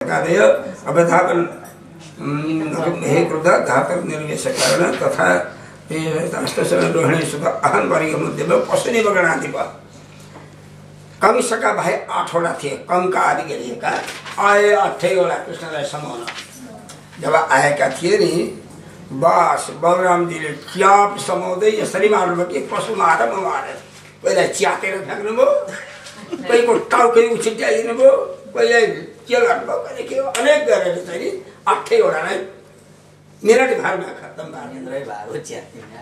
अवधापन हे क्रोध धातव निर्वेश कारण तथा रोहिणी सुख अहन वर्ग मुद्देव पशुनि गणाधिप कंसका भाइ 8वटा थिए कंका आदि गरिएका आए 8वटा कृष्णलाई समाउन जब आएका थिए नि बस बलरामजीले च्याप समाउँदै यसरी मार्नुभयो कि पशु मार पहिला च्यातेर फ्याँक्नुभयो पहिलो टाउकै उछिट्याइदिनु भयो पहिला के गर्नुभयो कहिले के अनेक गरेर चाहिँ 8वटालाई मिनट भरमा खत्तम भागेन्द्रै भागो च्यातिने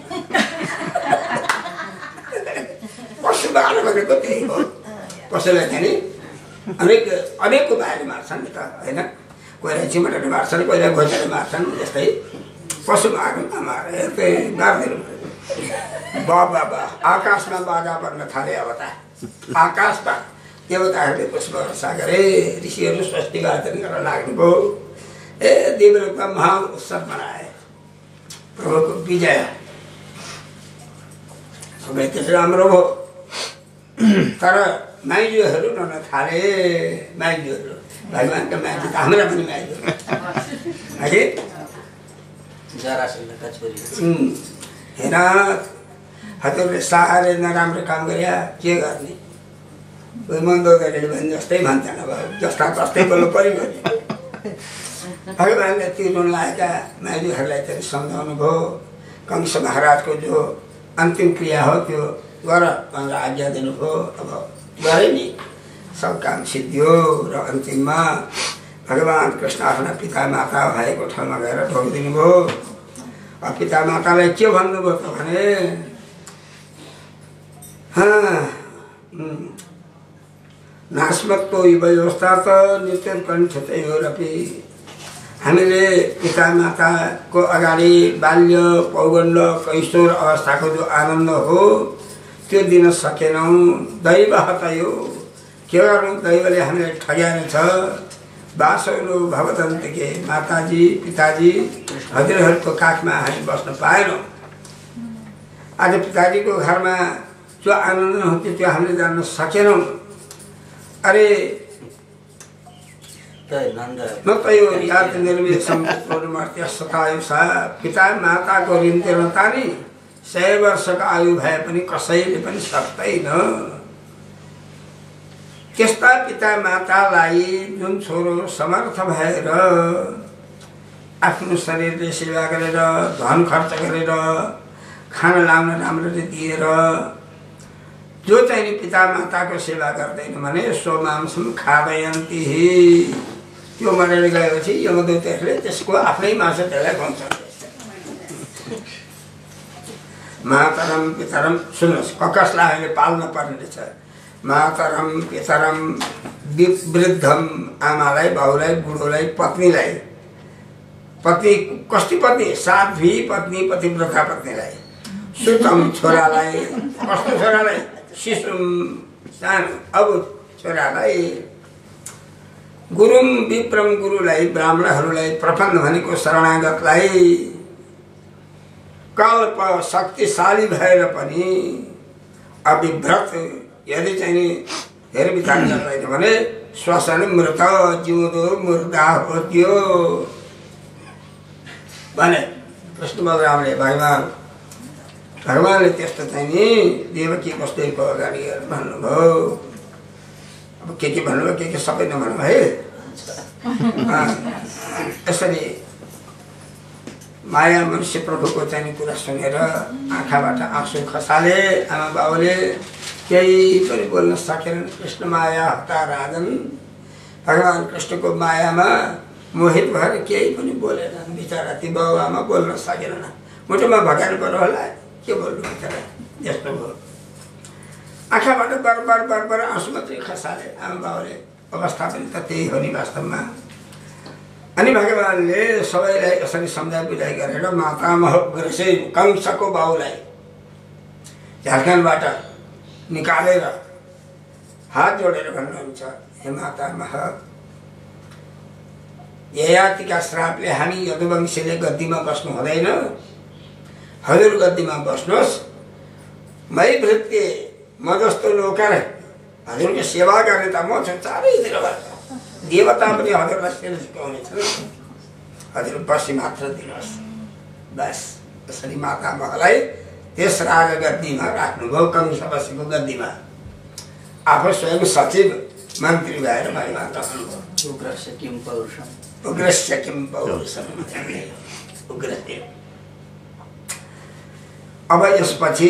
पशु मार भनेको त्यही हो पशुलाई चाहिँ अनेक उपायले मार्छन् नि त होइन कोहीलाई चिमटले मार्छन् कोहीलाई घोचेर मार्छन् जस्तै पशु मारे त्यही मारिदिनु बाबा आकाशमा बाजा बन्न थाले अब त आकाशमा देवताहरूले पुष्प वर्षा गरे ऋषिहरू स्वस्ति गायन गर्न लाग्नुभयो ए देवलोकमा महा उत्सव मनाए प्रभुको विजय सबै त्यसो राम्रो भयो तर माइजूहरू रहन थाले माइजूहरू भगवान्का माइजू त हाम्रा पनि माइजू है जरासन्धका छोरी हेर हजुरले साह्रै नराम्रो काम गरे के गर्ने कोही मन्दो गरेर भने जस्तै भन्छन् अब जस्ता जस्तै बोल्नु पर्यो भने भगवान्ले तिर्नु लागेका माइजूहरूलाई चाहिँ सम्झाउनु भयो कंस महाराजको जो अन्तिम क्रिया हो त्यो गर भनेर आज्ञा दिनुभयो अब गरे नि सब काम सिद्धियो र अन्तिममा भगवान् कृष्ण आफ्ना पिता माता भएको ठाउँमा गएर ढोकिदिनु भयो पिता मातालाई के भन्नुभयो त भने नास्मत्तो व्यवस्था त नित्यम कण्ठतयोरपि हामीले पिता माताको अगाडि बाल्य पौगण्ड कैशोर अवस्थाको जो आनन्द हो त्यो दिन सकेनौँ दैव हतयो के गर्नु दैवले हामीलाई ठग्याएको छ बासौलो भवदन्तके माताजी पिताजी हजुरहरूको काखमा हामी बस्न पाएनौँ आज पिताजीको घरमा जो आनन्द हुन्थ्यो त्यो हामीले जान्न सकेनौँ अरे न तयो याद निर्वेशम पुत्रमर्त्य सतायुषा पिता माताको ऋण तिर्न तानी 100 वर्षको आयु भए पनि कसैले पनि सक्दैन त्यस्ता पिता मातालाई जुन छोरो समर्थ भएर आफ्नो शरीरले सेवा गरेर धन खर्च गरेर खाना लाउन राम्ररी दिएर जो चाहिँ पिता माताको सेवा गर्दैन भने सोमांसम खादयन्ति त्यो मरेर गएपछि यमदूतहरूले त्यसको आफ्नै मासु त्यसलाई खुवाउँछन् मातरम पितरम सुन्नुहोस् कसलाई अहिले पाल्न पर्ने रहेछ मातरम पितरम वृद्धम आमालाई बाउलाई बुढोलाई पत्नीलाई पत्नी कस्ती पत्नी साध्वी पत्नी पतिव्रता पत्नीलाई सुतम छोरालाई कस्तो छोरालाई शिशुम सानो अब छोरालाई गुरुम विप्रम गुरुलाई ब्राह्मणहरूलाई प्रपन्न भनेको शरणागतलाई कल्प शक्तिशाली भएर पनि अविव्रत यदि चाहिँ हेर विचार गर्दैन भने श्वसन मृत जिउँदो मुर्दा हो त्यो भने कृष्ण बलरामले भगवान्ले त्यस्तो चाहिँ नि देवकी वसुदेवको अगाडि भन्नुभयो अब के भन्नुभयो के सबै नभन्नु है यसरी माया मनुष्य प्रभुको चाहिँ कुरा सुनेर आँखाबाट आँसु खसाले आमा बाउले केही पनि बोल्न सकेन कृष्ण माया हता राजन भगवान् कृष्णको मायामा मोहित भएर केही पनि बोलेनन् बिचरा ती बाउ आमा बोल्न सकेनन् मुटुमा भगाउनु पर्यो होला के बोल्नु बिचरा यस्तो भयो आँखाबाट बार आँसु मात्रै खसाले आमा बाउले अवस्था पनि त त्यही हो नि वास्तवमा अनि भगवान्ले सबैलाई यसरी सम्झाइ बुझाइ गरेर मातामह गुरुसे कंसको बाउलाई झारखण्डबाट निकालेर हात जोडेर भन्नुहुन्छ हे मातामह ययातिका श्रापले हामी यदुवंशीले गद्दीमा बस्नु हुँदैन हजुर गद्दीमा बस्नुहोस् मै भृत्य म जस्तो नोकर हजुरको सेवा गर्ने त म छु चारैतिरबाट देवता पनि हजुरलाई सेवा सिकाउने छन्, हजुर बसी मात्र दिनुहोस्। बस यसरी माता मगलाई त्यस राज गद्दीमा राख्नुभयो, कंस बसेको गद्दीमा। आफू स्वयं सचिव मन्त्री भएर महिमा राख्नुभयो। उग्रस्य किं पौरुषम, उग्रस्य किं पौरुषम, उग्रदेव। अब यसपछि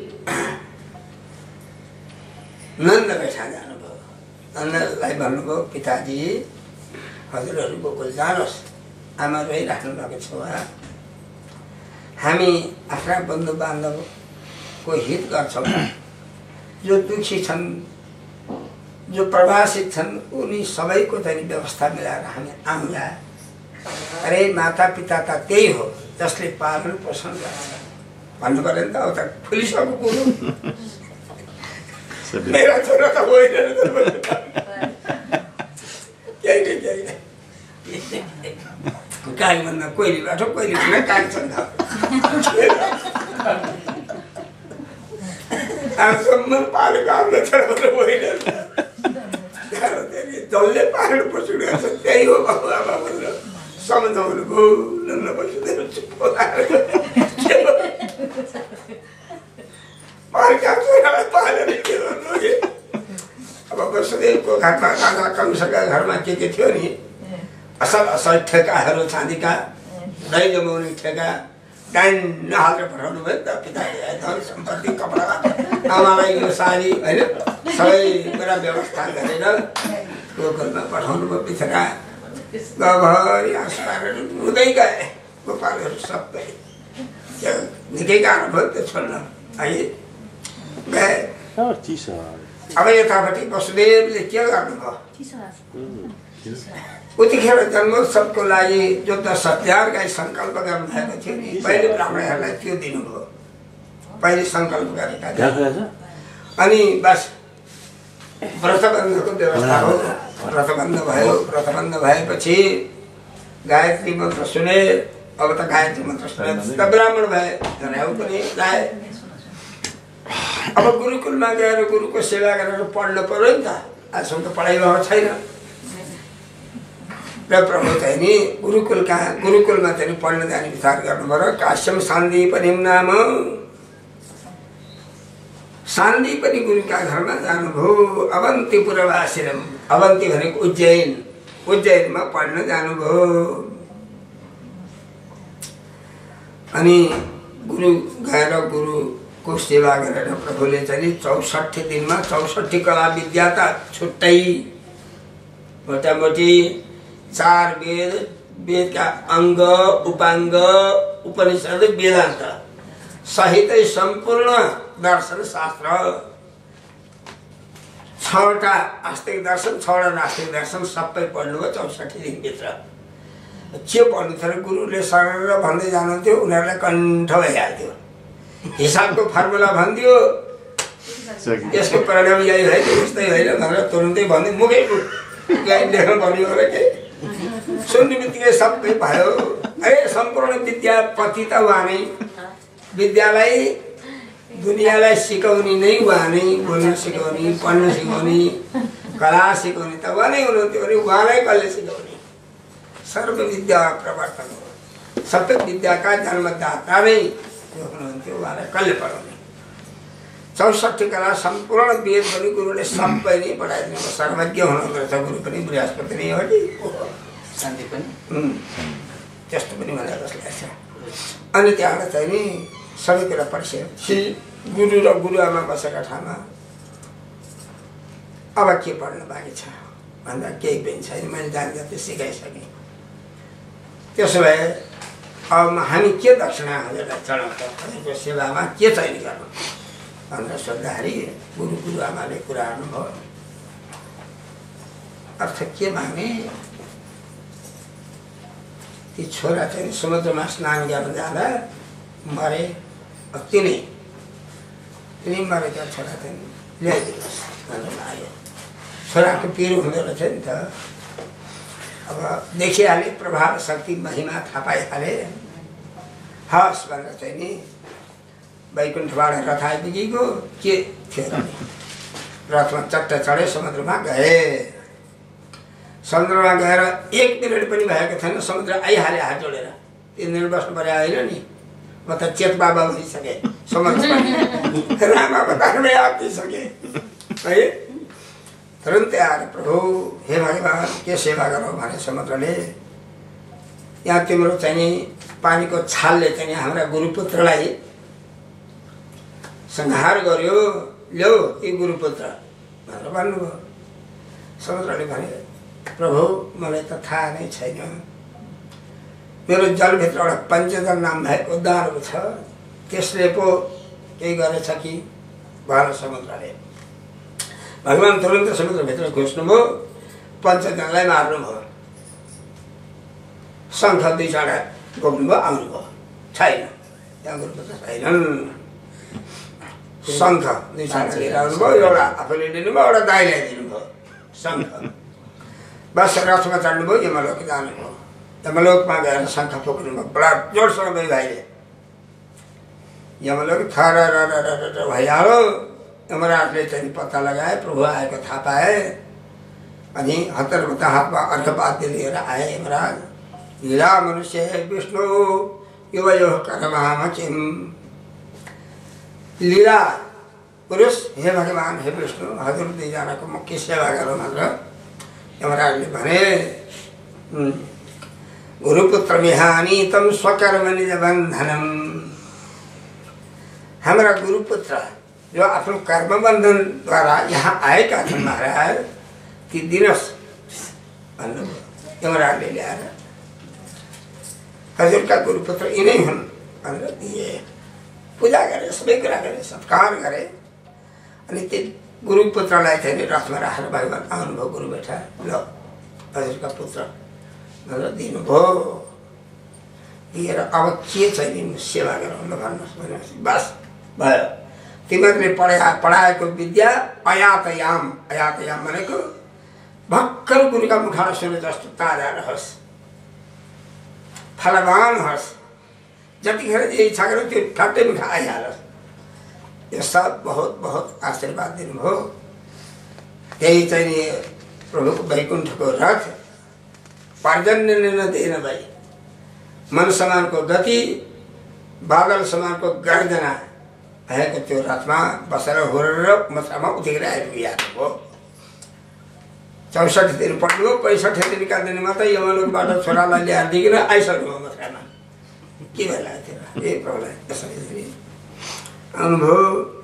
नन्द बैठा जानुभयो। नन्दलाई भन्नुभयो, पिताजी हजुरहरू गोकुल जानुहोस्, आमा रोइराख्नु भएको छ उहाँ। हामी आफ्ना बन्धु बान्धवको हित गर्छौँ। जो दुखी छन्, जो प्रवासित छन्, उनी सबैको चाहिँ व्यवस्था मिलाएर हामी आउँला। अरे माता पिता त त्यही हो जसले पालन पोषण गर्छ भन्नु पर्यो नि त। अब त फुलिसक्यो कुरो। मेरा छोरा त होइन, केही नै गाई भन्दा कोइलीबाट कोइलीबाट काट्छन्। आजसम्म पालेको आफ्नो छोरा त होइन, जसले पालन पोषण गर्छ त्यही हो बाबु आमा भनेर सम्झाउनु भयो। नन्द वसुदेव चुप अर्का छोरालाई पालेर के गर्नु। अब वसुदेवको घरमा राजा कंसका घरमा के थियो नि, असल असल ठेकाहरू, चाँदीका दही जमाउने ठेका डाइन हालेर पठाउनु भयो नि त पिताले। धन सम्पत्ति, कपडा, आमालाई यो साडी होइन, सबै कुरा व्यवस्था गरेर गोकुलमा पठाउनु भयो। बिचरा गभरि आसपासहरू हुँदै गए गोपालहरू सबै। निकै गाह्रो भयो त्यो छोड्न। है गए। अब यतापट्टि वसुदेवले के गर्नुभयो, उतिखेर जन्मोत्सवको लागि जो 10,000 गाई सङ्कल्प गर्नुभएको थियो नि, पहिले ब्राह्मणहरूलाई त्यो दिनुभयो। पहिले सङ्कल्प गरेका थिए। अनि बस व्रतबन्धको व्यवस्था हो। व्रतबन्ध भयो। व्रतबन्ध भएपछि गायत्री मन्त्र सुने। अब त गायत्री मन्त्र सुने त ब्राह्मण भए, जनाउ पनि लाए। अब गुरुकुलमा गएर गुरुको सेवा गरेर पढ्नु पर्यो नि त। आजसम्म त पढाइ भएको छैन र प्रभु चाहिँ नि गुरुकुलमा चाहिँ पढ्न जाने विचार गर्नुभयो। काश्यम सान्दीपनिम नाम, सान्दीपनि गुरुका घरमा जानुभयो। अवन्तीपुरवासिरम, अवन्ती भनेको उज्जैन, उज्जैनमा पढ्न जानुभयो। अनि गुरु गएर गुरुको सेवा गरेर प्रभुले चाहिँ 64 दिनमा 64 कला विद्या त छुट्टै, मोटामोटी 4 वेद, वेदका अङ्ग, उपाङ्ग, उपनिषद, वेदान्त सहितै सम्पूर्ण दर्शन शास्त्र, 6वटा आस्तिक दर्शन, 6वटा नास्तिक दर्शन सबै पढ्नुभयो 64 दिनभित्र। के पढ्नु थियो गुरुले सरर भन्दै जानुहुन्थ्यो, उनीहरूलाई कण्ठ भइहाल्थ्यो। हिसाबको फर्मुला भनिदियो, यसको परिणाम यही होइन, यस्तै होइन भनेर तुरुन्तै भन्दै मुखै लेख्नु पर्ने हो र के। सुन्ने बित्तिकै सबै भयो। अरे सम्पूर्ण विद्यापति त उहाँ नै, विद्यालाई दुनियाँलाई सिकाउने नै उहाँ नै, बोल्न सिकाउने, पढ्न सिकाउने, कला सिकाउने त उहाँ नै हुनुहुन्थ्यो। अनि उहाँलाई कसले सिकाउने? सर्व विद्या प्रवर्तन हो। सबै विद्याका जन्मदाता नै हुनुहुन्थ्यो, उहाँलाई कसले पढाउने? 64 कला सम्पूर्ण वेद पनि गुरुले सबै नै पढाइदिनु। सर्वज्ञ हुनुहुँदो रहेछ गुरु पनि, बृहस्पति नै हो नि, शान्ति पनि त्यस्तो पनि भनेर जस्तो लाग्छ। अनि त्यहाँबाट चाहिँ नि सबै कुरा पढिसकेपछि गुरु र गुरुआमा बसेका ठाउँमा अब के पढ्नु बाँकी छ भन्दा केही पनि छैन, मैले जान जति सिकाइसकेँ। त्यसो भए अब हामी के दक्षिणा हजुरलाई चढाउँछ, हजुरको सेवामा के चाहिँ गर्नु भनेर सोद्धाखेरि गुरुआमाले कुरा गर्नुभयो। अर्थ के माग्ने, ती छोरा चाहिँ समुद्रमा स्नान गर्न जाँदा मरे, तिनी मरेका छोरा चाहिँ ल्याइदिनुहोस् भनेर लाग्यो। छोराको पिरो हुँदो रहेछ नि त। अब देखिहाले, प्रभाव शक्ति महिमा थाहा पाइहाले। हस् भनेर चाहिँ नि वैकुण्ठबाट रथ आइपुगेको के थियो र रथमा चट्ट चढे, समुद्रमा गए। समुद्रमा गएर 1 मिनट पनि भएको थिएन, समुद्र आइहाल्यो हात जोडेर। 3 दिन बस्नु पर्यो होइन नि, म त चेत बाबा भइसकेँ समुद्रमा राम अवतारमै आइसकेँ है। तुरन्तै आएर प्रभु हे भगवान के सेवा गरौँ भने समुद्रले यहाँ तिम्रो चाहिँ नि पानीको छालले चाहिँ हाम्रा गुरुपुत्रलाई संहार गर्यो, ल्याऊ ती गुरुपुत्र भनेर भन्नुभयो। समुद्रले भने प्रभु मलाई त थाहा नै छैन, मेरो जलभित्र एउटा पञ्चजल नाम भएको दानव छ, त्यसले पो केही गरेछ कि भनेर समुद्रले। भगवान तुरन्त समुद्रभित्र घुस्नुभयो, पञ्चजनलाई मार्नुभयो। शङ्ख 2-4 बोक्नुभयो, आउनुभयो, छैन त्यहाँ गुरुपुत्र छैनन्। शङ्ख 2-4 लिएर आउनुभयो, एउटा आफूले लिनुभयो, एउटा दाइलाई दिनुभयो शङ्ख। बस रथमा चढ्नुभयो, यमलोक जानुभयो। यमलोकमा गएर शङ्ख फुक्नुभयो बडा जोडसँग दुई भाइले। यमलोक थर भइहाल्यो। यमराजले चाहिँ पत्ता लगाए, प्रभु आएको थाहा पाए, अनि हतरपत्ता हातमा अर्घपात लिएर आए यमराज। लीला मनुष्य विष्णु युवयो कर्महामचिम। लीला पुरुष हे भगवान हे विष्णु, हजुर दुईजनाको म के सेवा गरौँ भनेर यमराजले भने। गुरुपुत्र मिहानी तम स्वकर्म निज बन्धनम। हाम्रा गुरुपुत्र जो आफ्नो कर्म बन्धनद्वारा यहाँ आएका छन् महाराज, ती दिनुहोस् भन्नुभयो यमराजले ल्याएर। हजुरका गुरुपुत्र यिनै हुन् भनेर दिए। पूजा गरे, सबै कुरा गरे, सत्कार गरे। अनि ती गुरुपुत्रलाई चाहिँ रथमा राखेर भगवान आउनुभयो, गुरु बैठा, ल हजुरका पुत्र भनेर दिनुभयो। दिएर अब के चाहिँ सेवा गरौँ ल भन्नुहोस् भनेपछि बस भयो। तिमीहरूले पढाएको विद्या अयातयाम। अयातयाम भनेको भर्खर गुरुका मुखबाट सुने जस्तो ताजा रहोस्, फलवान होस्, जतिखेर जे इच्छा गऱ्यो त्यो ठट्टै मुख आइहालोस्। यो सब बहुत बहुत आशीर्वाद दिनुभयो। त्यही चाहिँ प्रभुको वैकुण्ठको रथ पर्जन्य नदिन भाइ, मन समानको गति, बादल समानको गर्जना भएको त्यो रथमा बसेर हुर्र मथुरामा उतिखेर आइपुगिहाल्नुभयो। 64 दिन पढ्नुभयो, 65 दिनका दिनमा त यमलोकबाट छोरालाई ल्याएर दिएर आइसक्नुभयो मथुरामा। के भइरहेको थियो ए प्रभुलाई यसरी आउनुभयो।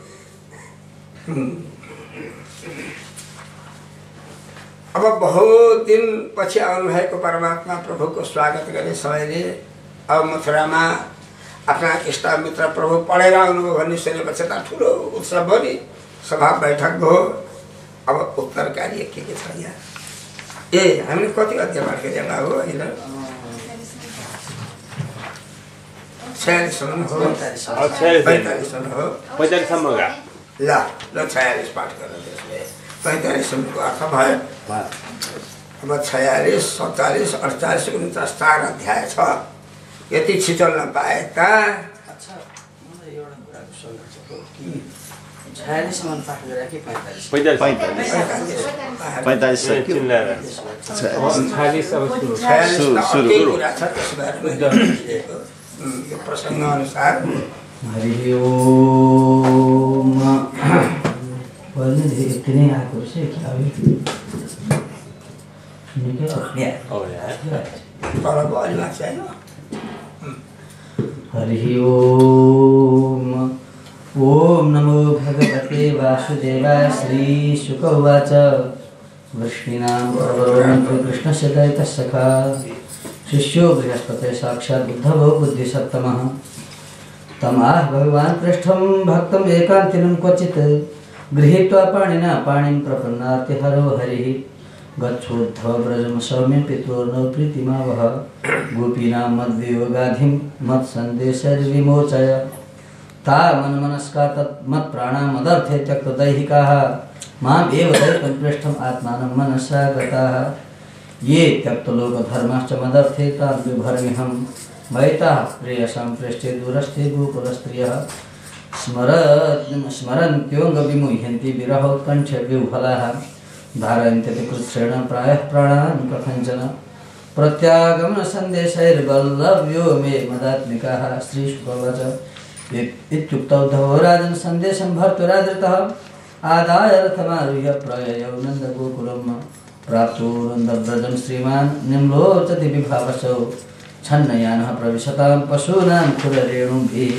अब बहुत दिन पछि आउनुभएको परमात्मा प्रभुको स्वागत गरे सबैले। अब मथुरामा आफ्ना इष्ट मित्र प्रभु पढेर आउनुभयो भन्ने सुनेपछि त ठुलो उत्सव भयो नि, सभा बैठक भयो। अब उत्तर कार्य के छ यहाँ? ए हामीले कति अध्याय पाठ गरेका हो अहिले? 46 हो, 45 सम्म गा ल 46 पाठ गरेर त्यसले 45 सम्मको अर्थ भयो। अब 46, 47, 48, 49 4 अध्याय छ। यति छिटो नपाए त 46 सम्म पाठ गरेर कि 45? 45 46 अब सुरु कुरा छ त्यसबारेमा यो प्रसङ्ग अनुसार। हरि ओम। बोल्नु यति नै आएको रहेछ क्या हो? निकै तलको अलिमा चाहिँ हरि ओम। ओम नमो भगवते वासुदेवाय। श्री शुक उवाच वृष्णीनां प्रवरो कृष्णस्य दैतः सखा शिष्यो बृहस्पते साक्षात् बुद्धवो बुद्धिसत्तमः। तमाह भगवान् पृष्ठं भक्तम् एकान्तिनं क्वचित् गृहीत्वा पाणिना पाणिं प्रपन्नार्ति हरो हरिः। गच्छोद्धव व्रजं सौम्य पितॄर्नो प्रीतिमावह। गोपीनां मद्वियोगाधिं मत्सन्देशैर्विमोचय। ता मनमनस्का तन्मत्प्राणां मदर्थे त्यक्तदैहिकाः माम् एव दैवं पृष्ठम् आत्मानं मनसा गताः। ये त्यक्तलोकधर्माश्च मदर्थे तान् विभर्म्यहं। मयिताः प्रेयसां पृष्ठे दूरस्थे गोकुलस्त्रियः। स्मरन्त्योऽङ्गविमुह्यन्ति विरहोत्कण्ठ्य विह्वलाः। धारयन्त्यति कृच्छ्रेण प्रायः प्राणान् कथञ्चन प्रत्यागमन सन्देशैर्वल्लभ्यो मे मदात्मिकाः श्रीशुकवाच इत्युक्तौ धवो राजन् सन्देशं भर्तुरादृतः आदाय रथमारुह्य प्रययौ नन्दगोकुलं प्राप्तो नन्दव्रजं श्रीमान् निम्लोचति विभावसौ छन्नयानः प्रविशतां पशूनां खुररेणुभिः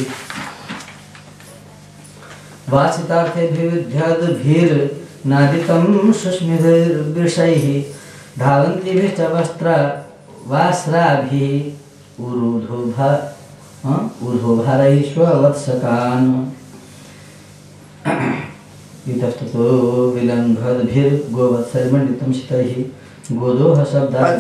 वासितार्थेभिर्नादितं सुस्मिभिर्विषैः धावन्तीभिः च वस्त्राभिः ऊर्ध्वभारैः स्ववत्सकान् इतस्ततो विलम्भद्भिर्गोवत्सैर्मण्डितं शितैः गोदोह शब्दात्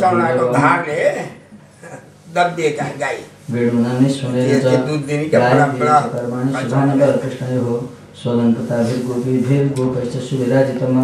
वेणूनां निःश्वनेन च कर्माणि शुभानकर्कृष्णयोः स्वलङ्कृताभिर्गोपीभिर्गोपैश्च सुविराजितम्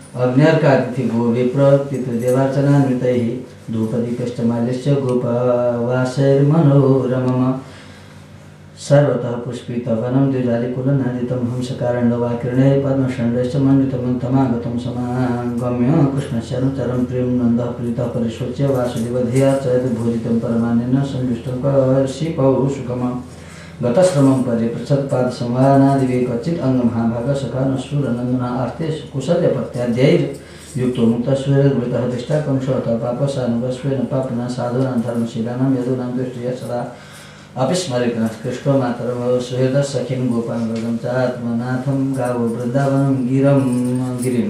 अग्न्यर्कातिथिगोविप्रपितृदेवार्चनान्वितैः धूपदीपश्च माल्यश्च गोपवासैर्मनोरमम् सर्वतः पुष्पितवनं द्विजालिकुलनादितं हंसकारण्डवाकिरणैः पद्मषण्डैश्च मण्डितं तमागतं समागम्य कृष्णस्य अनुचरं प्रियं नन्दः प्रीतः परिशोच्य वासुदेवधिया च भोजितं परमानेन सन्तुष्टं कौशिकौ सुखमम् गतश्रमं परिपृच्छत्पादसंवाहनादिविक्वचित् अङ्गमहाभागसखानुशूरनन्दनः आर्ते कुशल्यपत्याद्यैर्युक्तो मुक्तस्वैर्वृतः दिष्टाकंशोऽतः पापसानुगस्वेन पापिना साधूनां धर्मशीलानां यदूनां दृष्ट्या सदा अपि स्मरेतः कृष्णो मातरं सुहृदः सखीं गोपां व्रजं च आत्मनाथं गावो वृन्दावनं गिरिम्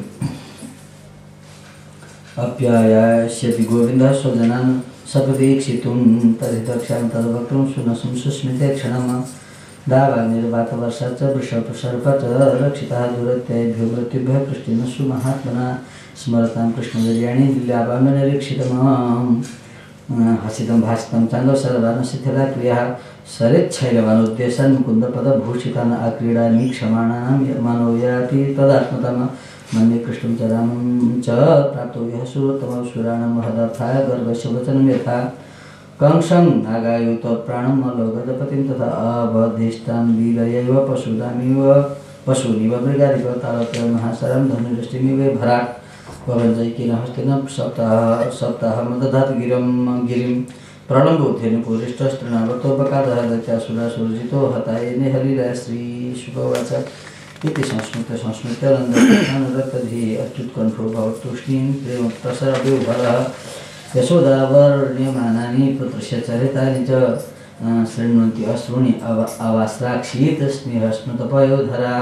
अप्यायास्यति गोविन्दः स्वजनान् सपदीक्षितुं तर्हितक्षां तद्वक्तुं सुनसुं सुस्मिते क्षणं दावाग्निर्वातवर्षा च वृषभसर्प च रक्षितः दुरत्यैभ्यो मृत्युभ्यः कृष्णेन सुमहात्मना स्मरतां कृष्णवीर्याणि लीलाभावनिरीक्षितम् हसितं भासितं चान्दो सर्वान् शिथिला क्रियाः सरिच्छैलवानोद्देशान् मुकुन्दपदभूषितान् आक्रीडानि क्षमाणां मनो याति तदात्मतम मन्ये कृष्णं च रामं च प्राप्तो यः सुरोत्तमं सुराणां महदार्थाय गर्भस्य वचनं यथा कंसं नागायुत प्राणं मल्लगजपतिं तथा अवधिष्ठां लीलयैव पशूनिव मृगादिव तावत् महासरं धनुदृष्टिमिव भराट् पवनजैकेन हस्तेन सप्ताहमदधात् गिरिं प्रणम्बोधेन पूरिष्ठस्तृणावर्तोपकादः दैत्यासुरासुरजितो हतायेने हलिलय श्रीशुकवाच इति संस्मृत्यानन्दरक्तधिः अच्युत्कण्ठो भवतूष्णीं प्रेमप्रसरव्यवहरः यशोदावर्ण्यमानानि पुत्रस्य चरितानि च शृण्वन्ति अश्रूणि अवास्राक्षीत् स्नेहस्मृतपयोधरा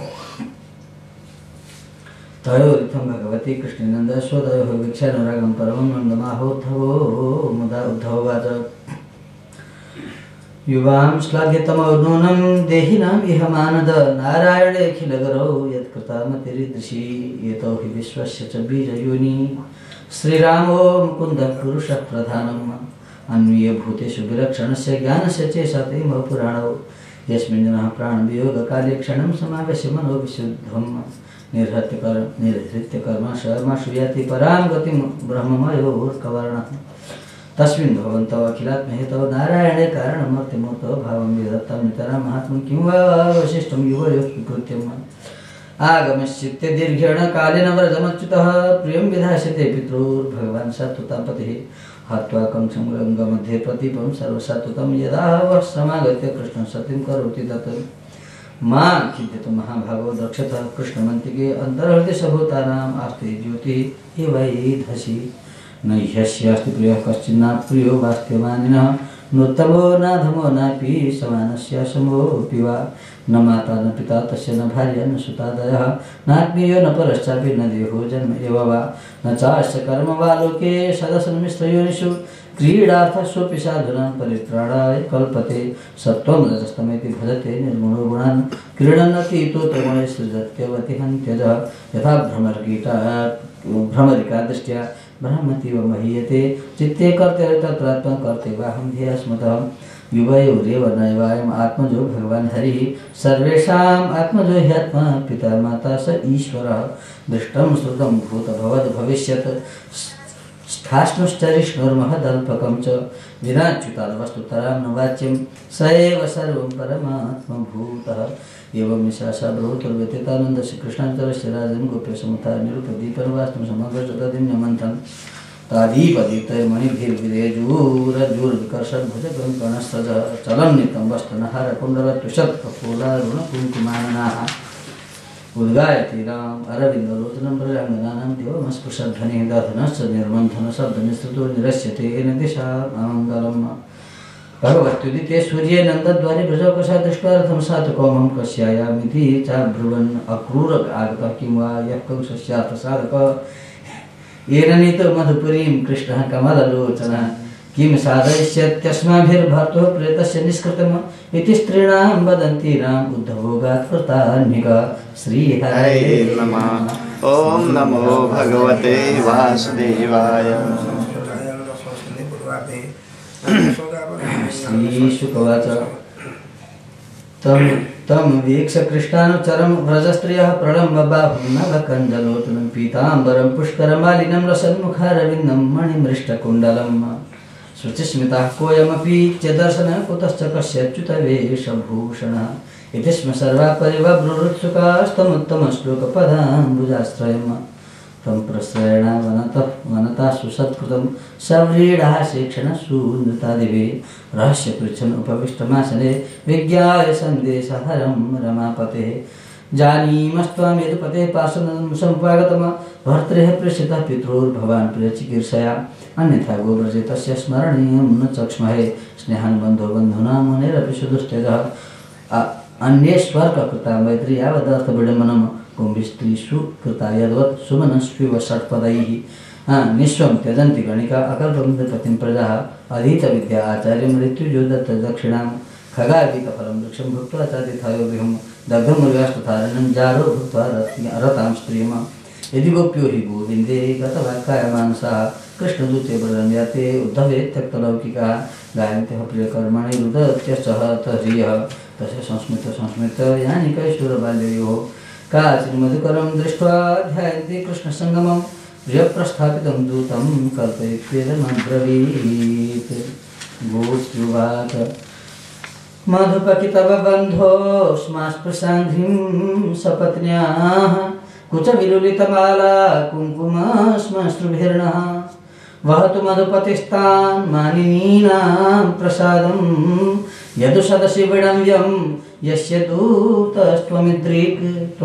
तयोरित्थं भगवती कृष्णेनन्द यशोदयोः वीक्षानुरागं परमं नन्दमाहोद्धवो मुदा उद्धववाच युवां श्लाघ्यतमो देहिनाम् इह मानद नारायणेऽखिलगरौ यत्कृतामतिरीदृशी यतो हि विश्वस्य च बीजयोनि श्रीरामो मुकुन्दः पुरुषः प्रधानम् अन्वीयभूतेषु विलक्षणस्य ज्ञानस्य चेषतेम पुराणौ यस्मिन् जनः प्राणवियोगकाले क्षणं समावेश्य मनोविशुद्धम् निर्हृत्य कर्म शर्मसु याति परां गतिं ब्रह्ममयोर्कवर्णः तस्मिन् भवन्तौ अखिलात्महेतौ नारायणे कारणमर्त्यमूर्तौ भावं विधत्तं नितरां महात्मं किं वा वशिष्ठं युवयोः स्वीकृत्यम् आगमश्चित्ते दीर्घेण कालेन व्रजमच्युतः प्रियं विधास्यते पितृर्भगवान् सत्वतां पतिः हत्वा कंसं गङ्गमध्ये प्रतीपं सर्वसत्वतं यदा वः समागत्य कृष्णं सतीं करोति तत् मां चिन्त्यतु महाभागो दक्षतः कृष्णमन्तिके अन्तर्हृदय सभूतानाम् आस्ते ज्योतिः एवैधसि न ह्यस्यास्ति प्रियः कश्चिन्नाप्रियो वास्त्यमानिनः नोत्तमो नाधमो नापि समानस्य समोऽपि वा न माता न पिता तस्य न भार्या न सुतादयः नात्मीयो न परश्चापि न देहो जन्म एव वा न चास्य कर्म वा लोके सदसन्मिश्रयोनिषु क्रीडार्थस्वपि साधूनां परित्राणाय कल्पते सत्त्वं रजस्तमेति भजते निर्गुणो गुणान् क्रीडन्नतीतो तमये सृजत्यवति हन्त्यजः यथा भ्रमरिका दृष्ट्या ब्रह्मतीव महीयते चित्ते कर्ते तत्रात्मा कर्ते वाहं ध्येय स्मतः युवयोरेव नैवायम् आत्मजो भगवान् हरिः सर्वेषाम् आत्मजो ह्यात्मा पिता माता स ईश्वरः दृष्टं श्रुतं भूतभवद् भविष्यत् खाष्णुश्चरिष्णुर्महदल्पकं च विनाच्युताद्वस्तुतरां न वाच्यं स एव सर्वं परमात्मभूतः एवं निशासा ब्रह्मोत्तरव्यतीतानन्द श्रीकृष्णाचलस्य राजन् गोप्य समुथा निरुपदीपनवास्तुं समग्रजगदिन्यमन्थन् तादीपदीप्तैर्मणिभिर्विरेजूरज्जुर्विकर्षद्भुजगं चलं नितं वस्तनहारकुण्डलत्वषत्कपोलारुणकुङ्कुमाननाः उद्गायति राम अरविन्दलोचनं प्रजाङ्गनानां देवमस्पृशध्वनिः दधनश्च निर्मन्थनशब्दनिस्तुतो निरस्यते येन दिशा मङ्गलम् भगवत्युदिते सूर्ये नन्दद्वारे व्रजौकसा दृष्ट्वा रथं सातुकौमं कस्यायामिति चाब्रुवन् अक्रूर आगतः किं वा यः कंसस्यार्थसाधकः येन नीतो मधुपुरीं कृष्णः कमललोचनः किं साधयिष्यत्यस्माभिर्भर्तुः प्रेतस्य निष्कृतम् इति स्त्रीणां वदन्तीनाम् उद्धभोगात् कृतान्यका श्रीहरये नमः। ॐ नमो भगवते वासुदेवाय। श्रीशुकवाच तं वीक्ष्य कृष्णानुचरं व्रजस्त्रियः प्रणम्य बाहुं नवकञ्जलोचनं पीताम्बरं पुष्करमालिनं रसन्मुखारविन्दं मणिमृष्टकुण्डलम् शुचिस्मितः कोऽयमपि च दर्शनः कुतश्च कस्यच्युत वेशभूषणः इति स्म सर्वा परिवब्रुरुत्सुकास्तमुत्तमश्लोकपदाम्बुजाश्रयम् तं प्रश्रयणा वनतः सुसत्कृतं सव्रीडः शिक्षणसूनृतादिवे रहस्यपृच्छन् उपविष्टमासने विज्ञाय सन्देशहरं रमापते जानीमस्त्वं यदुपते पार्श्वं समुपागतम् भर्तृः प्रेषितः पितॄर्भवान् प्रियचिकीर्षया अन्यथा गोव्रजे तस्य स्मरणीयं न चक्ष्महे स्नेहान् बन्धो बन्धूनां मुनेरपि सुदुस्त्यजः अन्ये स्वर्गकृता मैत्री यावदर्थविडम्बनं कुम्भिस्त्रीषु कृता यद्वत् सुमनस्विव षट्पदैः निःस्वं त्यजन्ति गणिका अकल्पं नृपतिं प्रजाः अधीतविद्या आचार्यं मृत्युजो दत्तदक्षिणां खगागीतफलं वृक्षं भुक्त्वा चातिथायो विहं दग्धमुर्गास्तथारणं जारो भुक्त्वा रतां स्त्रियम् यदि गोप्यो हि गोविन्दे गतवाक्कायमानसाः कृष्णदूते व्रजं याते उद्धवे त्यक्तलौकिकाः गायन्त्यः प्रियकर्मणि रुदत्यश्चः तह्रियः तस्य संस्मृत यानि कैशोरबाल्ययोः काचिन्मधुकरं दृष्ट्वा ध्यायन्ति कृष्णसङ्गमं प्रियप्रस्थापितं दूतं कल्पयित्वेदमब्रवीत् गोप्युवाच मधुपकितव बन्धोस्मास्पृशाङ्घ्रिं सपत्न्याः कुचविलुलितमाला कुङ्कुमश्मश्रुभिर्णः वहतु मधुपतिस्तान् मानिनीनां प्रसादं यदुषदसि विडम्ब्यं यस्य दूतस्त्वमीदृक्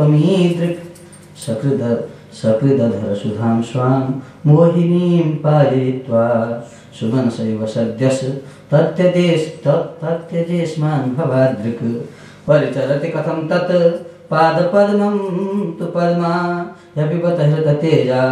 सकृदधर सुधां स्वां मोहिनीं पाययित्वा सुमनसैव सद्यस् तत्यजेस्मान् भवादृक् परिचरति कथं तत् पादपद्मं तु पद्मा यपिबत हृततेजा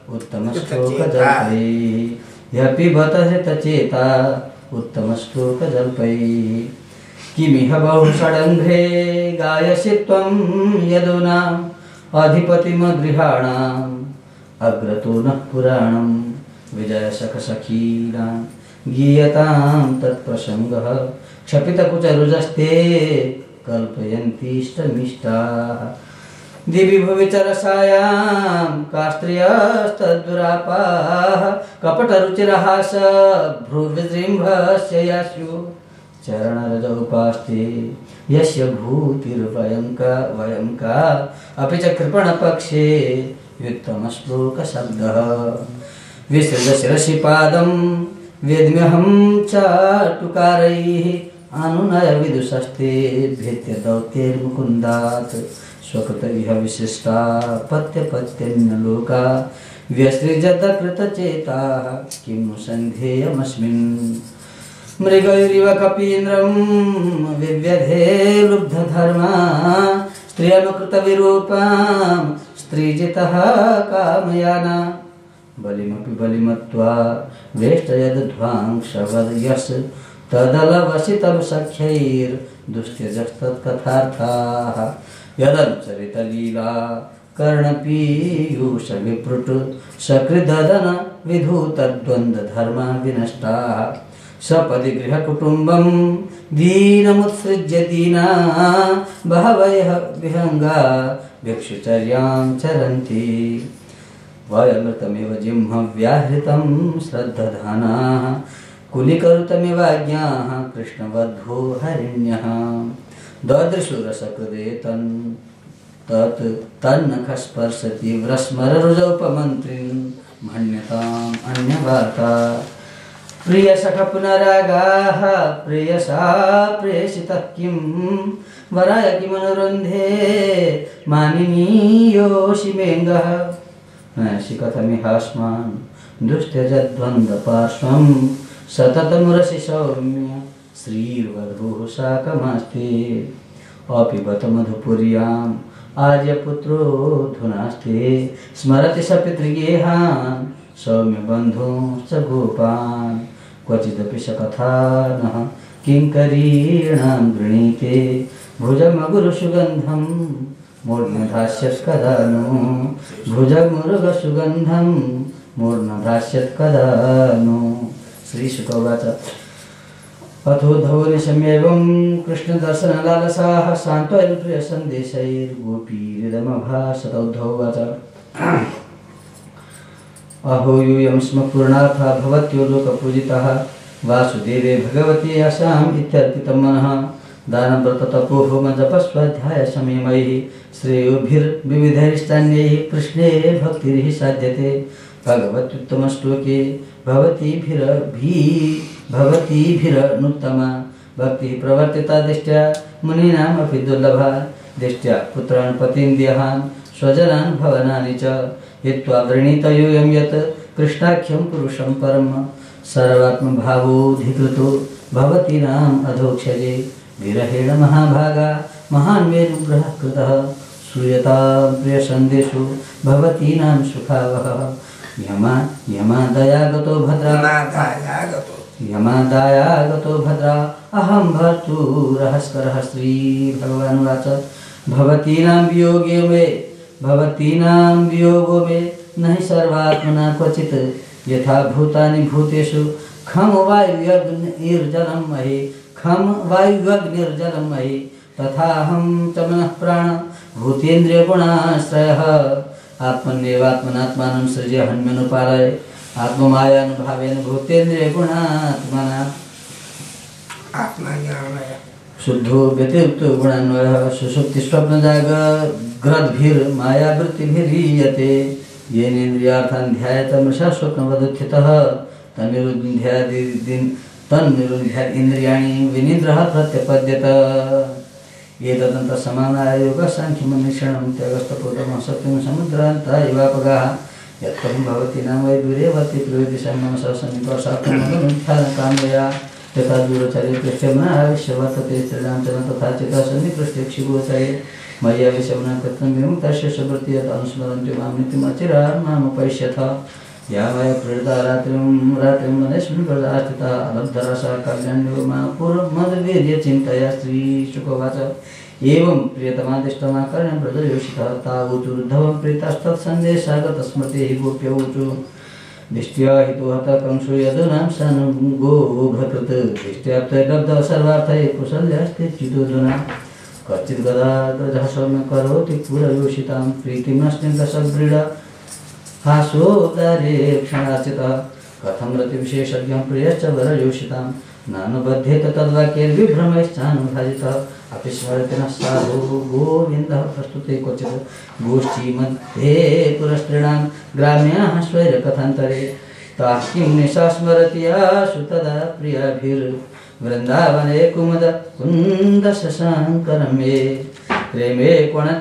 उत्तमश्लोकजल्पैः यपिबत हृतचेता उत्तमश्लोकजल्पैः किमिह बहुषडङ्घ्रे गायसि त्वं यदूनाम् अधिपतिमगृहाणाम् अग्रतो नः पुराणं विजयसखसखीनां गीयतां तत्प्रसङ्गः क्षपितकुचरुजस्ते कल्पयन्तीष्टमिष्टाः दिवि भुवि च रसायां कास्त्रियस्तद्दुरापाः कपटरुचिरहास भ्रुविजृम्भस्य यास्युः चरणरज उपास्ते यस्य भूतिर्वयंका अपि च कृपणपक्षे व्युत्तमश्लोकशब्दः विसृज शिरसि पादं वेद्म्यहं चाटुकारैः अनुनय विदुषस्ते भेत्य दौत्यैर्मुकुन्दात् स्वकृत इह विशिष्टा पत्यपत्यन्यलोका व्यसृजतकृतचेताः किं नु सन्धेयमस्मिन् मृगैरिव कपीन्द्रं विव्यधे लुब्धधर्मा स्त्रियनुकृतविरूपां स्त्रीजितः कामयाना बलिमपि बलिमत्वा वेष्टयद्ध्वांशवद्यस् तदलवसितं सख्यैर्दुस्त्यजस्तत्कथार्थाः यदनुचरितलीला कर्णपीयूषविपृट सकृददन विधूतद्वन्द्वधर्मा विनष्टाः सपदि गृहकुटुम्बं दीनमुत्सृज्य दीना बहवः विहंगा भिक्षुचर्यां चरन्ति वयमृतमेव जिह्व्याहृतं श्रद्धधानाः कुलीकरुतमिवाज्ञाः कृष्णवद्धो हरिण्यः ददृशुरसकृदे तन्नखस्पर्शति व्रस्मररुजौपमन्त्रिन् मन्यताम् अन्यवार्ता प्रियसख पुनरागाः प्रेयसा प्रेषितः किं वराय किमनुरुन्धे मानिनीयोषिमेङ्गः नयसि कथमिहास्मान् दुष्त्यजद्वन्द्वपार्श्वं सततमुरसि सौम्य श्रीर्वधूः साकमास्ते अपिबत मधुपुर्याम् आर्यपुत्रोऽधुनास्ते स्मरति स पितृगेहान् सौम्यबन्धूंश्च गोपान् क्वचिदपि स कथा नः किङ्करीणां गृणीते भुजमगुरुसुगन्धं मूर्ध्नधास्यत् कदा नो भुजमुरुगसुगन्धं मूर्ध्नधास्यत् कदा नो। श्रीशुक उवाच अथोधवनिशम्येवं कृष्णदर्शनलालसाः सान्त्वैर्प्रियसन्देशैर्गोपीरिदमभासतौद्धव उवाच अहो यूयं स्म पूर्णार्था भवत्यो लोकपूजितः वासुदेवे भगवती आसाम् इत्यर्पितं मनः दानव्रततपोहोमजपस्वाध्यायसंयमैः श्रेयोभिर्विविधैश्चान्यैः कृष्णे भक्तिर्हि साध्यते भगवत्युत्तमश्लोके भवतीभिरनुत्तमा भक्तिः प्रवर्तिता दिष्ट्या मुनीनामपि दुर्लभा दिष्ट्या पुत्रान् पतीन् देहान् स्वजनान् भवनानि च हित्वा वृणीतयोऽयं यत् कृष्णाख्यं पुरुषं परं सर्वात्मभावोऽधिकृतो भवतीनाम् अधोक्षजे विरहेण महाभागा महान् वेदुग्रहः कृतः श्रूयतां प्रियसन्देशो भवतीनां सुखावहः यमादायागतो भद्रा अहं भर्तुरहस्करः श्रीभगवानुवाच भवतीनां वियोगो मे न हि सर्वात्मना क्वचित् यथा भूतानि भूतेषु खं वायुव्यग्निर्जलं महि तथाहं च मनः प्राण भूतेन्द्रियगुणाश्रयः आत्मन्येवात्मनात्मानं सृज्य हन्यनुपालय आत्ममायानुभावेन भूतेन्द्रियगुणात्मना शुद्धो व्यतिरिक्तो गुणान्वयः सुषुप्तिस्वप्नजाग्रद्भिर्मायावृत्तिभिरीयते येनेन्द्रियार्थान् ध्यायतमृषा स्वप्नवदुत्थितः तन्निरुध्यात् इन्द्रियाणि विनिद्रः प्रत्यपद्यत एतदन्तसमानाय योगसाङ्ख्यमनिषणं त्यगस्तपोतमः सत्यं समुद्रान्ता इवापगाः यत्त्वं भवति नाम वै दूरे वर्ति प्रयोतिशं मनसः सन्निकर्षात्मनोत्थानकामया यथा दूरचरे पृष्ठमनाविश्य वर्तते स्त्रीणां च न तथा चिता सन्निकृष्टे क्षिगोचरे मय्या विषमना कृतं विमुक्तस्य सुवृत्ति यत् अनुस्मरन्ति मां नित्यमचिरान् मामुपैष्यथ या मया प्रेरिता रात्रिं मनेस्मिन् प्रदास्थिता अलब्धरसा कल्याण्यो मा पूर्वमद्वीर्य चिन्तया श्रीशुकोवाच एवं प्रियतमादिष्टमाकर्ण्यं व्रजयोषितः तावुचुरुद्धवं प्रीतास्तत्सन्देशागतस्मृतेः गोप्यौचु दिष्ट्या हितोहता कंसो यदूनां सनुगोभकृत् दिष्ट्याप्तैर्लब्धः सर्वार्थैः कुशल्यास्ते चितोऽधुना कच्चित् गदाग्रजः सौम्यं करोति पुरयोषितां प्रीतिमस्मिन् हासोदारे क्षणाचितः कथं रतिविशेषज्ञं प्रियश्च वरयोषितां नानुबध्येत तद्वाक्यैर्विभ्रमैश्चानुभाजितः अपि स्मरति नः साधु गोविन्दः प्रस्तुते क्वचित् गोष्ठीमध्ये पुरस्त्रीणां ग्राम्याः स्वैरकथान्तरे ताः किं निशा स्मरति आशु तदा प्रियाभिर्वृन्दावने कुन्दशशाङ्करं मे प्रेमे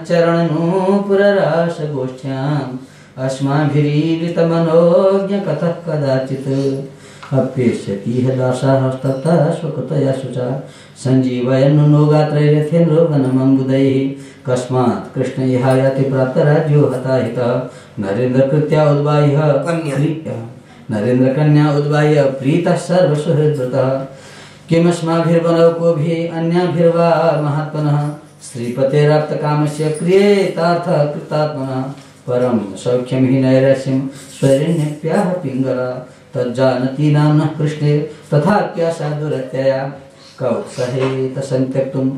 कोणच्चरणनूपुररासगोष्ठ्याम् अस्माभिरीलितमनोज्ञ कथः कदाचित् अप्येष्यति दासास्ततः स्वकृतया शुचा सञ्जीवयन्नो गात्रैरथेन्द्रो वनमम्बुदैः कस्मात् कृष्ण इहायाति प्राप्तराज्यो हताहितः नरेन्द्रकृत्या उद्बाह्य प्रीतः सर्वसुहृद्वृतः किमस्माभिर्वनौकोभिः अन्याभिर्वा महात्मनः श्रीपतेराप्तकामस्य क्रियेतार्थः कृतात्मनः परम सौख्यं हि नैरस्यं स्वैरिण्यप्याह पिङ्गला तज्जानती नाम्नः कृष्णे तथाप्यासा दुरत्यया कौत्सहेत संत्यक्तुम्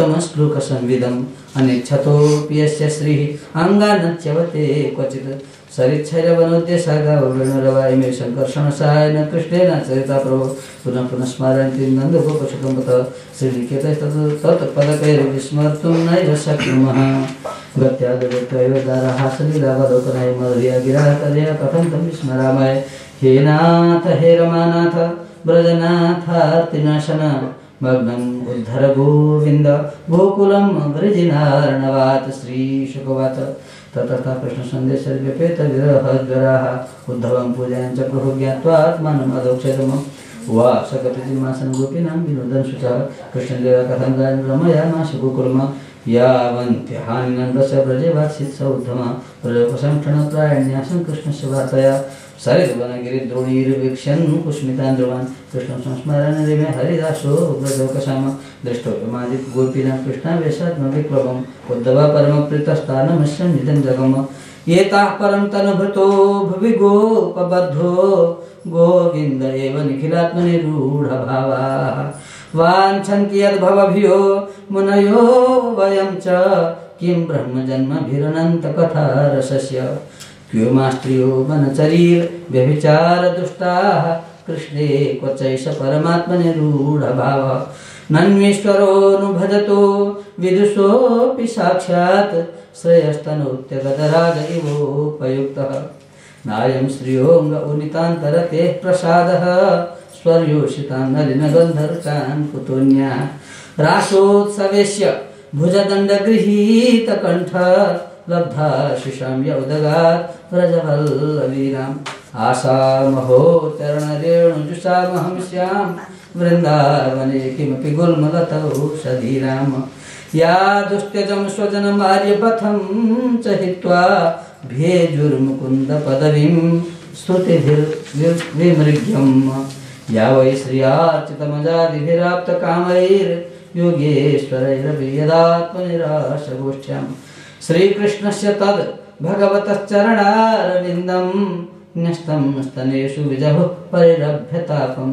उत्तमश्लोकसंविदम् अनिच्छतोऽपि यस्य श्रीः अङ्गानच्यवते क्वचित् सरिच्छैरवनोद्देशागावेणुरवायिमे सङ्कर्षणसहायेन कृष्णेन चरिता प्रभो पुनः पुनः स्मरन्ति नन्दगोपशुकम्बत श्रीनिकेतस्तत्पदकैर्विस्मर्तुं नैव शक्नुमः गत्यादगत्यैव दारहासलीलावलोकनाय मधुर्या गिराकर्या कथं तं विस्मरामः हे नाथ हे रमानाथ ब्रजनाथार्तिनाशन मग्नम् उद्धर गोविन्द गोकुलं वृजिनार्णवात् श्रीशुकवाच ततः कृष्णसन्देशव्यपेतविरहज्वराः उद्धवं पूजयन् च प्रभु ज्ञात्वात्मानम् अदौक्षरमम् उवाच कपितिमासन् गोपीनां विनोदन् शुचः कृष्णलीला कथं गायन् रमयामाश गोकुलम् यावन्त्यहानिनन्दस्य व्रजे वात्सीत् स उद्धमः प्रजोपसंक्षणप्रायण्यासं कृष्णस्य वार्तया सरिद्वनगिरिद्रोणीर्वीक्ष्यन् कुस्मितान् ध्रुवान् कृष्णं संस्मरन् रिमे हरिदासो व्रजोकशाम दृष्टोपमादित् गोपीनां कृष्णावेशात्मविप्लवम् उद्धवः परमप्रीतस्थानमस्यं निजं जगम् एताः परं तनुभृतो भुवि गोपबद्धो गोविन्द एव निखिलात्मनिरूढभावाः वाञ्छन्ति यद्भवभियो मुनयो वयं च किं ब्रह्मजन्मभिरनन्तकथारसस्य क्योमास्त्रियो मनचरीर्व्यभिचारदुष्टाः कृष्णे क्वचैष परमात्मनिरूढभावः नन्मीश्वरोऽनुभजतो विदुषोऽपि साक्षात् श्रेयस्तनोत्यगदराग इवोपयुक्तः नायं श्रियोऽङ्ग उनितान्तरतेः प्रसादः स्वर्योषितान् नलिनगन्धर्कान् कुतोऽन्याः रासोत्सवेश्य भुजदण्डगृहीतकण्ठ लब्धा शिशां यौदगात् व्रजवल्लवीनाम् आसामहोत्तरणरेणुजुषामहं स्यां वृन्दावने किमपि गुल्मलतौषधीनाम् या दुष्ट्यजं स्वजनमार्यपथं च हित्वा भेजुर्मुकुन्दपदवीं स्तुतिभिर्विमृग्यम् या वै श्रियार्चितमजादिभिराप्तकामैर्योगेश्वरैरपि यदात्मनिराशगोष्ठ्याम् श्रीकृष्णस्य तद् भगवतश्चरणारविन्दं न्यस्तं स्तनेषु विजहुः परिरभ्यतापं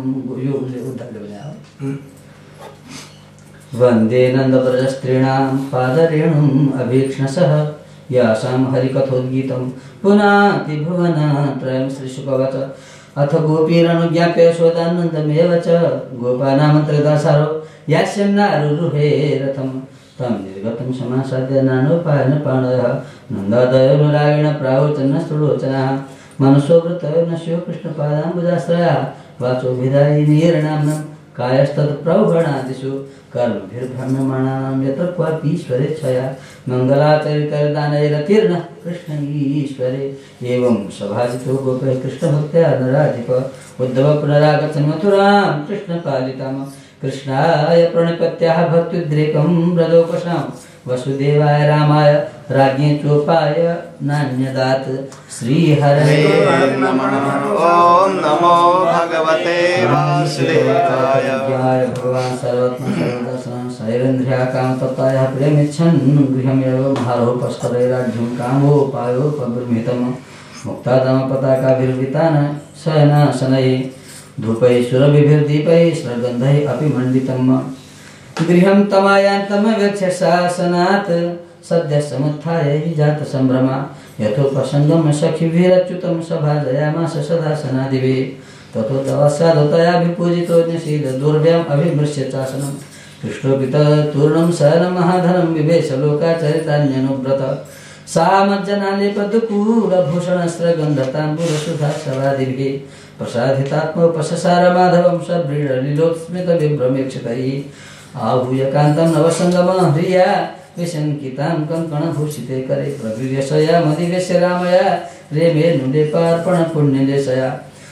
वन्दे नन्दव्रजस्त्रीणां पादरेणुम् अभीक्ष्णसः यासां हरिकथोद्गीतं पुनाति भुवनात्रयं श्रीशुकवच अथ गोपीरनुज्ञाप्य यशोदानन्दमेव च गोपानामन्त्रदासारो यास्यन्नारुरुहे रथम् तं निर्गतं समासाद्य नानोपायन पाणयः नन्दादयोनुरागेण प्रावोचन्नस्तुलोचनः मनसो वृत्तयोर्नश्यो कृष्णपादाम्बुजाश्रयः वाचोभिधायिनीर्नाम्नं कायस्तत्प्रौढणादिषु कर्मभिर्भ्रम्यमाणानां यत्र क्वापीश्वरेच्छया मङ्गलाचरितदानैरतीर्णः कृष्ण ईश्वरे एवं सभाजितो गोपः कृष्णभक्त्या नराधिप उद्धव पुनरागच्छन् मथुरां कृष्णपालिताम् कृष्णाय प्रणिपत्याः भक्त्युद्रेकं व्रजोपशां वसुदेवाय रामाय राज्ञे चोपाय नान्यदात् श्रीहरये नमः। ॐ नमो भगवते वासुदेवाय। भगवान् सर्वोत्तमसर्वदर्शनं सैरेन्द्रियाकामतत्त्वाय प्रेमिच्छन् गृहमेव महारोपस्तरैराढ्यं कामोपायोपबृंहितं मुक्तादामपताकाभिर्वितान शयनाशनैः धूपैः सुरभिर्दीपैः स्रगन्धैः अपि मण्डितम् गृहं तमायान्तमवेक्ष्य शासनात् सद्यः समुत्थाय हि जातसम्भ्रमा यथोपसङ्गं सखिभिरच्युतं सभाजयामास सदासनादिभिः ततो तवस्यादतयाभिपूजितो न्यसीददुर्भ्याम् अभिमृश्य चासनं कृष्णोपिततूर्णं शयनमहाधनं बिभेश लोकाचरितान्यनुव्रत सा मज्जनालेपदुकूलभूषणस्रगन्धताम्बुरसुधासवादिभिः प्रसादितात्मोपससार माधवं सव्रीडलीलोत्स्मितविभ्रमेक्षतैः आहूय कान्तं नवसङ्गमं ह्रिया विशङ्कितां कङ्कणभूषिते करे प्रगृह्यशया मदिवेश्य रामया रेमे नुलेपार्पण पुण्यदेशया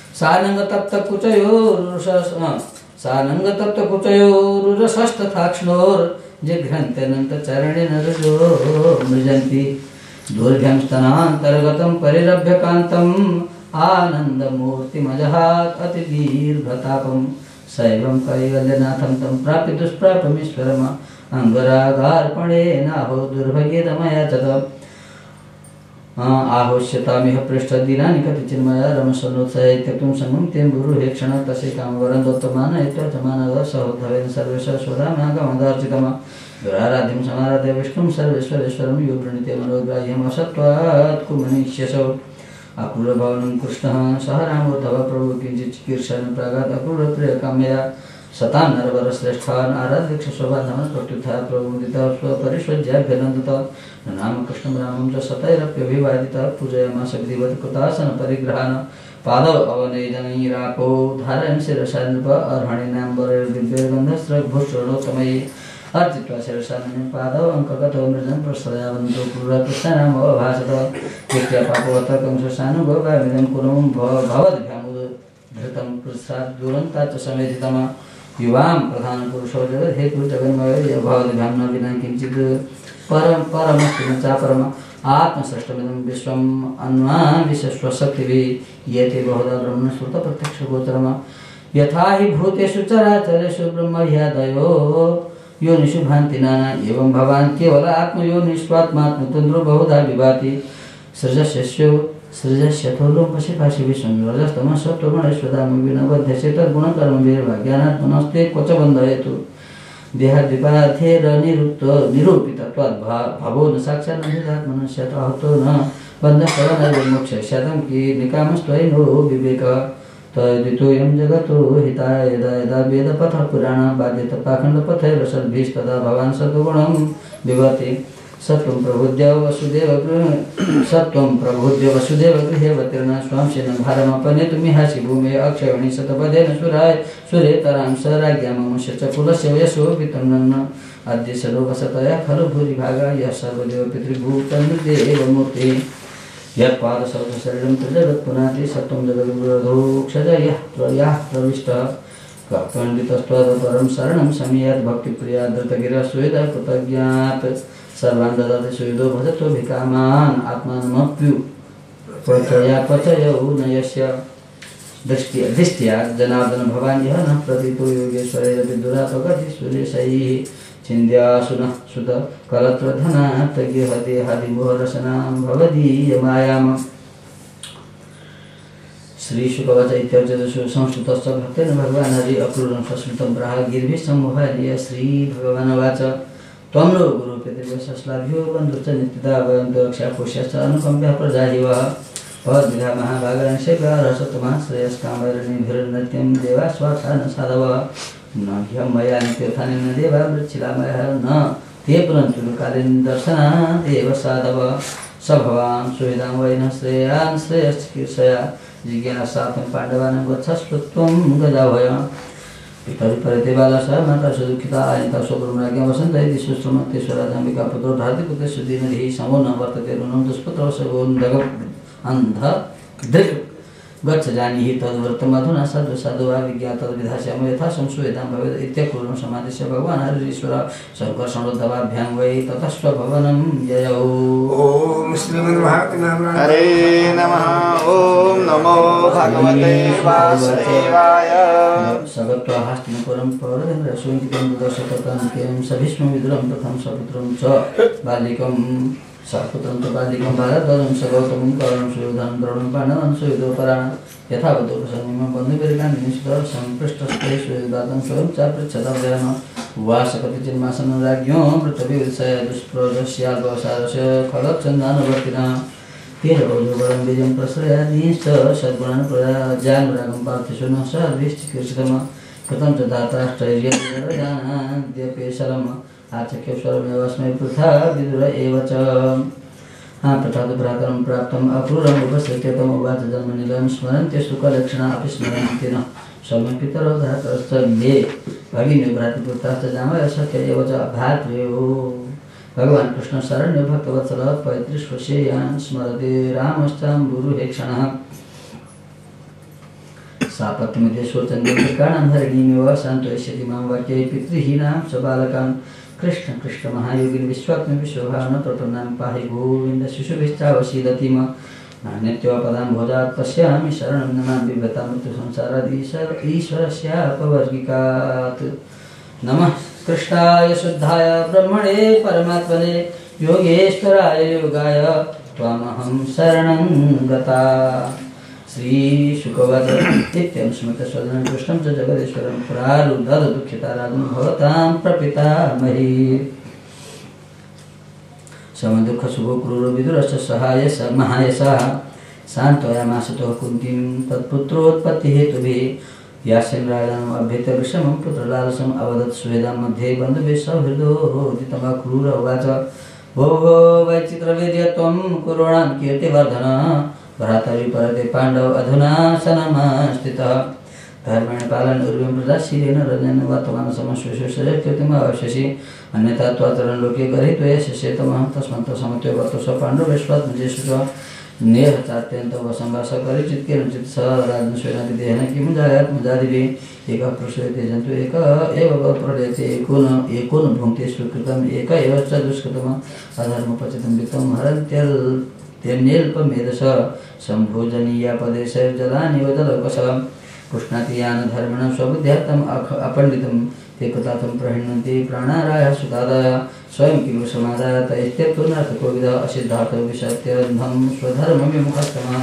सानङ्गतप्तकुचयोरुरसस्तथाक्ष्णोर्जिघ्रन्त्यनन्तचरणेन रुजो मृजन्ति दुर्भ्यं स्तनान्तर्गतं परिरभ्यकान्तम् आनन्दमूर्तिमजहात् अतिदीर्घतापं सैवं कैवल्यनाथं तं प्राप्य दुष्प्रापमीश्वरम् अङ्गरागार्पणेनाहो दुर्भगेदमया च आहोष्यतामिह पृष्ठदिनानि कतिचिन्मया रमसनोत्सहे त्यक्तुं सङ्गं तें गुरुहे क्षण तस्य कामवरं दत्तमानयत्वजमानदसहोद्धवेन सर्वेश्वर स्वरामागमदार्चितम् दुराराध्यं समाराध्य विष्णुं सर्वेश्वरेश्वरं यो वृणीते मनोग्राह्यम् असत्त्वात् कुमनीष्यसौ अक्रूरभवनं कृष्णः सह रामो तव प्रभु किञ्चित् चिकीर्षन् प्रागात् अक्रूरप्रियकाम्यया सतां नरवरश्रेष्ठान् आराध्यक्षशोभाधमन् प्रत्युत्थाय प्रमुदितः स्वपरिष्वज्याभ्यनन्दतः नाम कृष्णं रामं च सतैरप्यभिवादितः पूजयामास विधिवत् कृतासनपरिग्रहान् पादौ अवनेजनैरापो धारयन् शिरसा नृप अर्हणीनाम्बरैर्दिव्यैर्गन्धस्रग्भूषणोत्तमैः अर्चित्वा शिरसानने पादौ अङ्कगतो मृजन् प्रस्तयावन्तो क्रूरकृष्णनामोऽभासत नित्या पापवतः कंससानुभवामिदं कुरुं भवद्भ्यामुद्धृतं कृत्सात् दुरन्ता च समेधितम युवां प्रधानपुरुषो जगद्धेतु जगन्मयो भवद्भ्यां न विना किञ्चित् परमस्तु न चापरम आत्मसृष्टमिदं विश्वम् अन्वान्विशस्वशक्तिभिः येते बहुधा ब्रह्मश्रुतप्रत्यक्षगोचरम् यथा हि भूतेषु चराचरेषु ब्रह्मह्यादयो योनिषु भान्ति नाना एवं भवान् केवल आत्मयोनिष्वात्मात्मतन्द्रो बहुधा विभाति सृजस्यथोलों पशिपाशि विश्वं रजस्तमसत्त्वगुणैश्वदामि विनबध्यसे तद्गुणकर्मभिर्भाग्यानात्मनस्ते क्वच बन्धयतु देहाद्विपार्थेरनिरूपितत्वात् भवो न साक्षात् निरात्मनस्यात् आहतो न बन्धस्तवनैव मोक्षयिष्यातं निकामस्त्वयि नो विवेकः तद्वितोऽयं जगतो हिताय यदा यदा वेदपथः पुराणं बाध्यत पाखण्डपथैरसद्भिस्तदा भवान् सद्गुणं विभवति सत्त्वं प्रबोध्य वसुदेवगृहेऽवतीर्णः स्वांशेन भारमपनेतुमिहासि भूमे अक्षयणि शतपदेन सुरेतरां स राज्ञाममुष्य च कुलस्य यशोऽपितं नन्न अद्य सलोकसतया खलु भूरिभागा यः सर्वदेव पितृभूतनृते एव मूर्तिः यत्पादशरीरं जगत्पुनाति सत्त्वं जगद्गुरोधोक्षज यः प्रविष्टः पण्डितस्त्वदपरं शरणं समीयात् भक्तिप्रिया धृतगिरः सुहृदः कृतज्ञात् सर्वान् ददाति सुहृदो भजतो भिकामान् आत्मानमप्युपचयौ न यस्य दृष्ट्या जनार्दन भवान् यः न प्रतीतो योगेश्वरैरपि दुरापगति सुरेशैः चिन्द्यासुनः सुत कलत्रधनात्तगेहदेहादिमोहरसनां भवदीयमायाम् श्रीशुकवच इत्यार्चतु संस्कृतश्च भक्तेन भगवान् हरि अक्रूरं सस्मृतं प्राह गिरिभिः सम्मोहाय श्रीभगवानुवाच त्वं नो गुरुपितृवशश्लाभ्यो बन्धुश्च नित्यदा वयन्तो रक्षापुष्यश्च अनुकम्प्यः प्रजाहिवः भवद्विधा महाभागरंशेभ्यः श्रेयस्कामैर्निभिर्नृत्यं देवा स्वार्था न साधवः न ह्यं मया नित्यर्थानि न देवा मृच्छिलामयः न ते पुनन्तु कालीन दर्शनादेव साधवः स भवान् सुहृदां वैनः श्रेयान् श्रेयश्चिकीर्षया जिज्ञाना सातं पाण्डवानां गच्छस्त्वं गजाभय पितरिपरिते बालसः माता सुदुःखिता आयन्ता स्वब्रह्मराज्ञा वसन्त इति सुश्रुमतेश्वराजाम्बिका पुत्रो धातिपुत्रस्य दीनधिः समो न वर्तते ऋणं दुष्पुत्रवशगोन्धग अन्धदृक् गच्छ जानीहि तद्वर्तमधुना साधु साधु वा विज्ञात तद्विधास्यामो यथा संसूयतां भवेत् इत्यक्रूरं समादिश्य भगवान् हरिश्वर शङ्करसंरुद्धवाभ्यां वै ततस्व भवनं जयौ ओम श्रीमद्भागवते हरे नमः। ओम नमो भगवते वासुदेवाय। सगत्वा हस्तिनपुरं पौरवेन्द्रसूञ्चितं दशकतान्त्यं सभीष्मविदुरं प्रथमं सपुत्रं च बालिकं सपुत्रं च बालिकं भारद्वाजं स गौतमं कर्णं सुयोधनं द्रोणं पाण्डवान् सुहृदोपराणं यथावतोपसंयमं बन्धुभिर्गान्धिनिष्ठः सम्पृष्टस्ते सुहृदातं स्वयं च पृच्छतां उवास कतिचिन्मासनं राज्ञो मृतविवृत्सय दुष्प्रदस्याल्पवसारस्य खगच्छन्दानुवर्तिनः तेन औजोबलं बीजं प्रश्रयादीश्च सद्गुणान् प्रजानुरागं पार्थिषु न सर्वैश्चिकीर्षितम् कृतं च दाताश्चर्यजानाद्यपेशलम् आचक्येश्वरमेवस्मै पृथा विदुर एव च प्रथातु प्राकरं प्राप्तम् अक्रूरम् उपसृत्य तमुवाच जन्मनिलयं स्मरन्त्य सुखलक्षणा अपि स्मरन्ति न सौम्य पितरौ धातश्च ये भगिन्यो भ्रातृपुत्राश्च जामय सख्य एव च भ्रातृयो भगवान् कृष्ण शरण्यो भक्तवत्सलः पैतृष्वशेयान् स्मरते रामश्चाम्बुरुहेक्षणः सापत्यमिते शोचन्यकाणां हरिणीमेव शान्तयिष्यति मां वाक्यै पितृहीनां च बालकान् कृष्ण कृष्ण महायोगिन् विश्वात्म विश्वभावन प्रपन्नां पाहि गोविन्द शिशुभिश्चावसीदतिम नान्यत्योपदां भोजात् पश्यामि शरणं नमामि बिभ्रता मृत्युसंसाराद् ईश्वरस्यापवर्गिकात् नमः कृष्णाय शुद्धाय ब्रह्मणे परमात्मने योगेश्वराय योगाय त्वामहं शरणं गता। श्रीशुकवाच नित्यं स्मृतस्वदनं कृष्णं च जगदीश्वरं प्रारुदधदुःखिताराधं भवतां प्रपितामही समदुःखसुखो क्रूरो विदुरश्च सहाय महायशः सान्त्वयामासतो कुन्तीं तत्पुत्रोत्पत्तिहेतुभिः यास्यं राजानम् अभ्येत्य विषमं पुत्रलालसम् अवदत् सुवेदां मध्ये बन्धुभिः सौहृदोदितमा क्रूर उवाच भो भो वैचित्रवीर्य त्वं कुरूणां कीर्तिवर्धन भ्रातरि परते पाण्डव अधुना सनमस्थितः धर्मेण पालन उर्वं प्रदाशीलेन रञ्जन वर्तमान समश्वेश्वरकृतिम् अवश्यसि अन्यथा त्वाचरण लोके गर्हित्वया शिष्यतमः तस्मात् समत्वे वर्तस्व पाण्डवेष्वात्मजेषु च नेहचात्यन्त वसंवास परिचित्केन चित्त राजनस्वेनादिदेहन किं जायात्मजादिभिः एकः प्रसूयते जन्तु एक एव प्रलयते एको न भुङ्क्ते सुकृतम् एक एव च दुष्कृतम् अधर्मपचितं वित्तं हरन्त्यल्पमेधस सम्भोजनीया पदेशजलानिव जलौकस पुष्णाति यान धर्मिण स्वबुद्ध्यार्थम् अपण्डितं ते कृतार्थं प्रहिण्यन्ति प्राणारायः सुतादय स्वयं किलो समादाय तैस्त्यक्तो नार्थकोविदः असिद्धार्थ विषत्यन्धं स्वधर्मविमुखस्तमः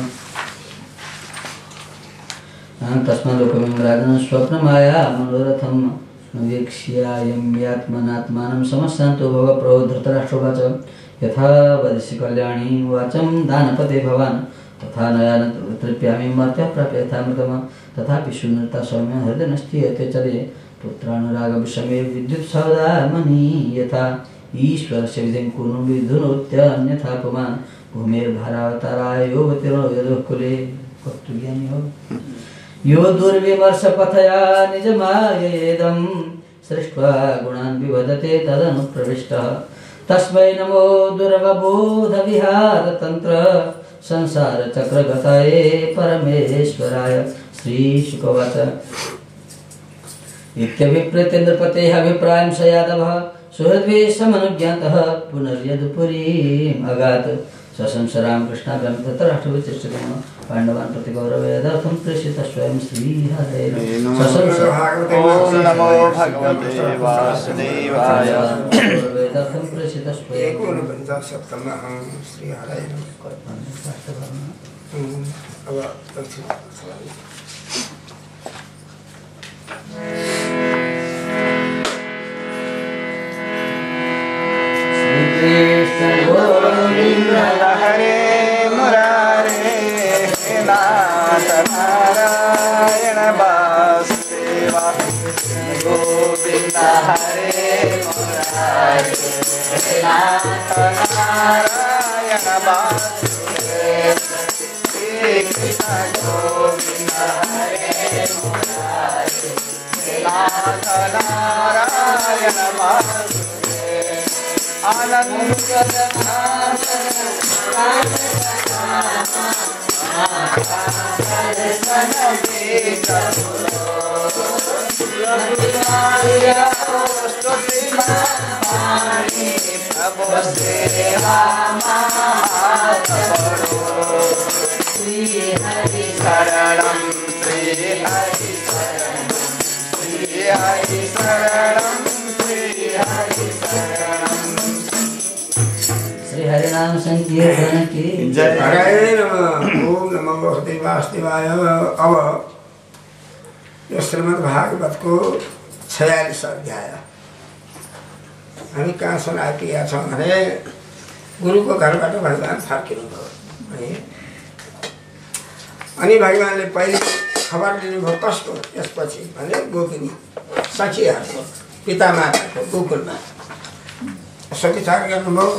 तस्मात् लोकमिं राजन् स्वप्नमाया मनोरथं वीक्ष्यायं यात्मनात्मानं समस्यान्तो भव प्रभो धृतराष्ट्रोवाच यथा वदिष्यसि कल्याणी वाचं दानपते भवान् तथा नयान तृप्यामि मर्त्यः प्राप्य यथामृतम् तथापि शून्यता सौम्य हृदयनस्तीयते चले पुत्रानुरागविषमे विद्युत्सौदामनि यथा ईश्वरस्य विधिं कुरु विधुनोत्यन्यथा पुमान् भूमेर्भारावताराय योगतिरो यदुकुले कस्तुज्ञानी हो यो दुर्विमर्शपथया निजमायेदं सृष्ट्वा गुणान् विवदते तदनुप्रविष्टः तस्मै नमो दुर्वबोधविहारतन्त्र संसारचक्रगताय परमेश्वराय श्रीशुकवाच इत्यभिप्रेतेन्द्रपतेः अभिप्रायं स यादवः सुहृद्भिः समनुज्ञातः पुनर्यदुपुरीम् अगात् सशंस रामकृष्णाभ्यां धृतराष्ट्रविचेष्टितः पाण्डवान् प्रति गौरवेदार्थं प्रेषितः स्वयं श्रीहरेण सशंस ओम नमो भगवते वासुदेवाय गौरवेदार्थं प्रेषितः स्वयं एकोनपञ्चाशत्तमः श्रीहरेण अब गोविंद हरे मुरारे नाथ नारायण वासुदेवा गोविंद हरे मुरारे नाथ नारायण वासुदेवा कृष्ण गोविंद हरे मुरारे नाथ नारायण वासुदेवा आनंद श्री हरि शरणं श्री हरि शरणं श्री हरि शरणं श्री हरि शरणं श्री हरिनाम संकीर्तन की जय। हरे नमः। ओम नमो भगवते वासुदेवाय। अब यो श्रीमद् भागवत को 46 अध्याय हामी कहाँ सुन आइपुगेका छौँ भने गुरुको घरबाट भगवान फर्किनुभयो है। अनि भगवानले पहिले खबर दिनुभयो कसको त्यसपछि भने गोपिनी सखीहरूको पिता माताको गोकुलमा यसो विचार गर्नुभयो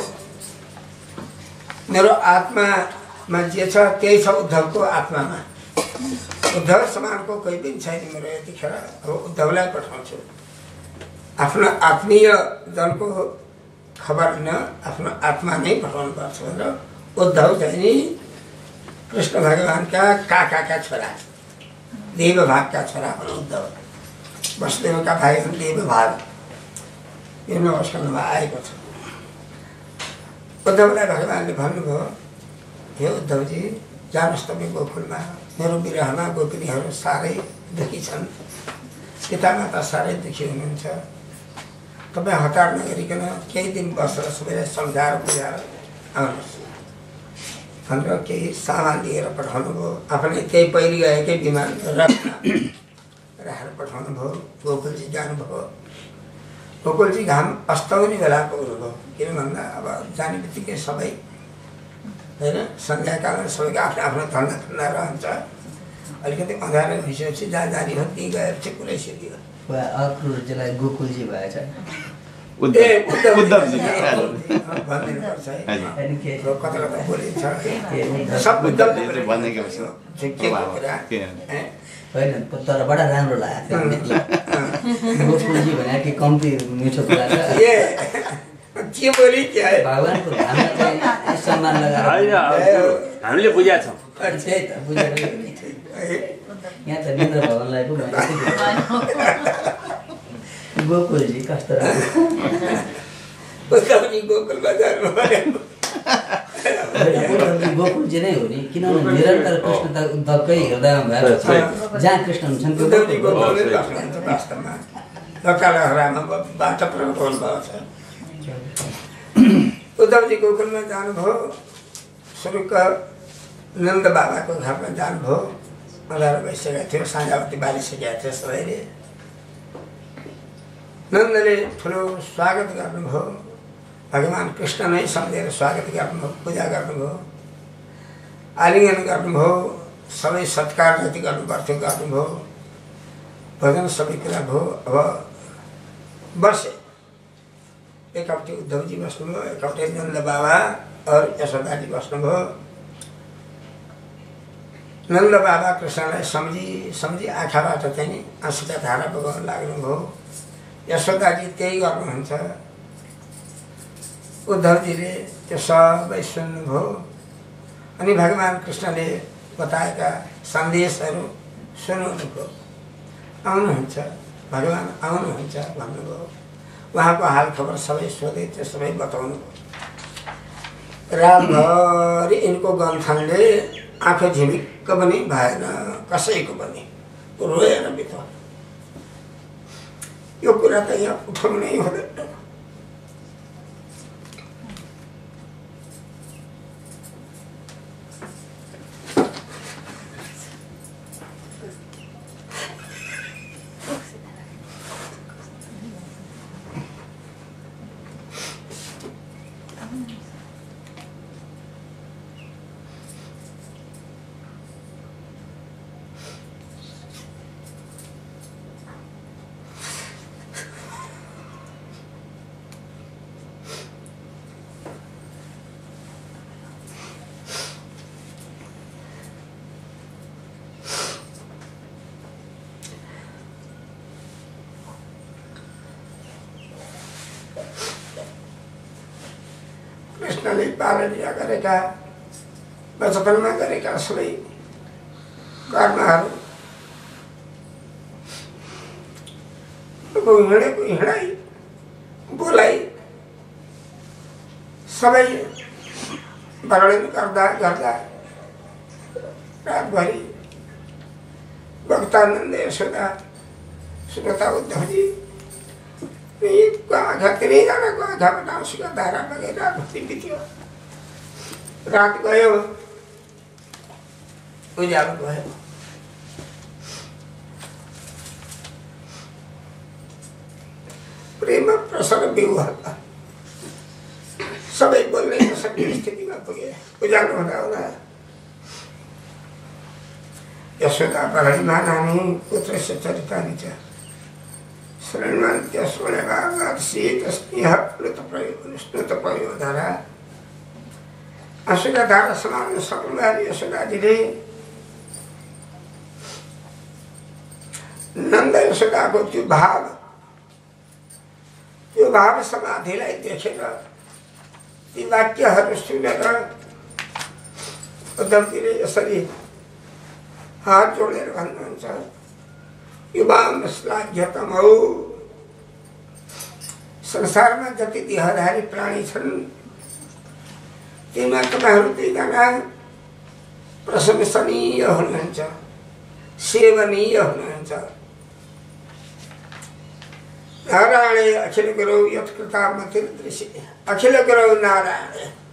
मेरो आत्मामा जे छ त्यही छ उद्धवको आत्मामा। उद्धव समानको कोही पनि छैन मेरो यतिखेर। अब उद्धवलाई पठाउँछु। आफ्नो आत्मीय जनको खबर लिन आफ्नो आत्मा नै पठाउनु पर्छ भनेर उद्धव चाहिँ नि कृष्ण भगवानका काकाका छोरा देवभागका छोरा हुन् उद्धव। वसुदेवका भाइ हुन् देवभाग। यो नमस्कारमा आएको छ। उद्धवलाई भगवानले भन्नुभयो हे उद्धवजी जानुहोस् तपाईँ गोकुलमा। मेरो विरहमा गोपिनीहरू साह्रै दुखी छन्। पितामाता साह्रै दुखी हुनुहुन्छ। तपाईँ हतार नगरिकन केही दिन बसेर सबैलाई सम्झाएर बुझाएर आउनुहोस् भनेर केही सामान लिएर पठाउनु भयो। आफूले त्यही पहिरी गएकै विमान राखेर पठाउनु भयो। गोकुलजी जानुभयो। गोकुलजी घाम अस्ताउने बेला पुग्नुभयो। किन भन्दा अब जाने बित्तिकै सबै होइन सन्ध्याकालमा सबैको आफ्नो आफ्नो धन्दा धन्दा रहन्छ अलिकति अँध्यारो भइसकेपछि जहाँ जाने हो त्यहीँ गएर चाहिँ पुरै सिद्धि हो अक्रुरजीलाई गोकुलजी भएछ उद्धवजी भनिदिनुपर्छ है अनि के कता कता बोलिन्छ उद्धव- सब उद्धवजी भनेको छ। चाहिँ के भयो कुरा होइन तर बडा राम्रो लाग्यो गोकुलजी भने कि कम्ती मिठो कुरा छ ए के बोली के है भगवान्को धाममा चाहिँ सम्मान लगाएर होइन हामीले बुझाएको छौँ त्यही त बुझेको नि। यहाँ त निन्द्र भवनलाई पो मैले गोकुलजी कस्तो राम्रो उद्धवजी गोकुल बजारमा भनेको उद्धवजी गोकुलजी नै हो नि किनभने निरन्तर कृष्ण त उद्धवकै हृदयमा भएको छ जहाँ कृष्ण हुन्छन् त्यो उद्धवजी गोकुल हो। गोकुलमै बस्नुहुन्छ वास्तवमा लकालहरामा बाटो प्रकट भएको छ उद्धवजी गोकुलमा जानुभयो सुरुक नन्द बाबाको घरमा जानुभयो अँधारो भइसकेको थियो साँझावती बालिसकेका थियो सबैले नन्दले ठुलो स्वागत गर्नुभयो भगवान् कृष्ण नै सम्झेर स्वागत गर्नुभयो पूजा गर्नुभयो आलिङ्गन गर्नुभयो सबै सत्कार जति गर्नुपर्थ्यो गर्नुभयो भजन सबै कुरा भयो अब बसे एकपट्टि उद्धवजी बस्नुभयो एकपट्टि नन्द बाबा और यशोदाजी बस्नुभयो नन्द बाबा कृष्णलाई सम्झी आँखाबाट चाहिँ नि आँसुका धारा बगाउन लाग्नुभयो यशोदाजी त्यही गर्नुहुन्छ उद्धवजीले त्यो सबै सुन्नुभयो अनि भगवान् कृष्णले बताएका सन्देशहरू सुनाउनुभयो आउनुहुन्छ भगवान् आउनुहुन्छ भन्नुभयो उहाँको हाल खबर सबै सोधे त्यो सबै बताउनु रातभरि यिनको गन्थनले आँखा झिमिक्क पनि भएन कसैको पनि रोएर बित्यो यो कुरा त यहाँ उठाउनै हुँदैन कृष्णले पालनीय गरेका बचपनमा गरेका सबै कर्महरू हिँडेको हिँडाइ बोलाइ सबै वर्णन गर्दा गर्दा रातभरि भक्तानन्द यशोदा सुनता उद्धवजी को आँखा तिनैजनाको आँखाबाट आँसुका धारा बगेर रातभरि बित्यो रात गयो उज्यालो भयो प्रेम प्रसर विवाह सबै बोल्ने नसक्ने स्थितिमा पुगे उज्यालो हुँदा हुँदा यशोदा बलैमा नानी पुत्रस्य चरितानि च शरणन्त्य स्मरणीतस्नेह प्लुतप्रयोधरा आँसुका धारा समाउन सक्नुभयो यशोदाजीले नन्द यशोदाको त्यो भाव समाधिलाई देखेर ती वाक्यहरू सुनेर उद्धवजीले यसरी हात जोडेर भन्नुहुन्छ युवाम श्लाघ्यतम हौ संसारमा जति देहधारी प्राणी छन् तीमा तपाईँहरू दुईजना प्रशंसनीय हुनुहुन्छ सेवनीय हुनुहुन्छ नारायणे अखिल गुरु यत्कृतामति दृश्य अखिल गुरु नारायण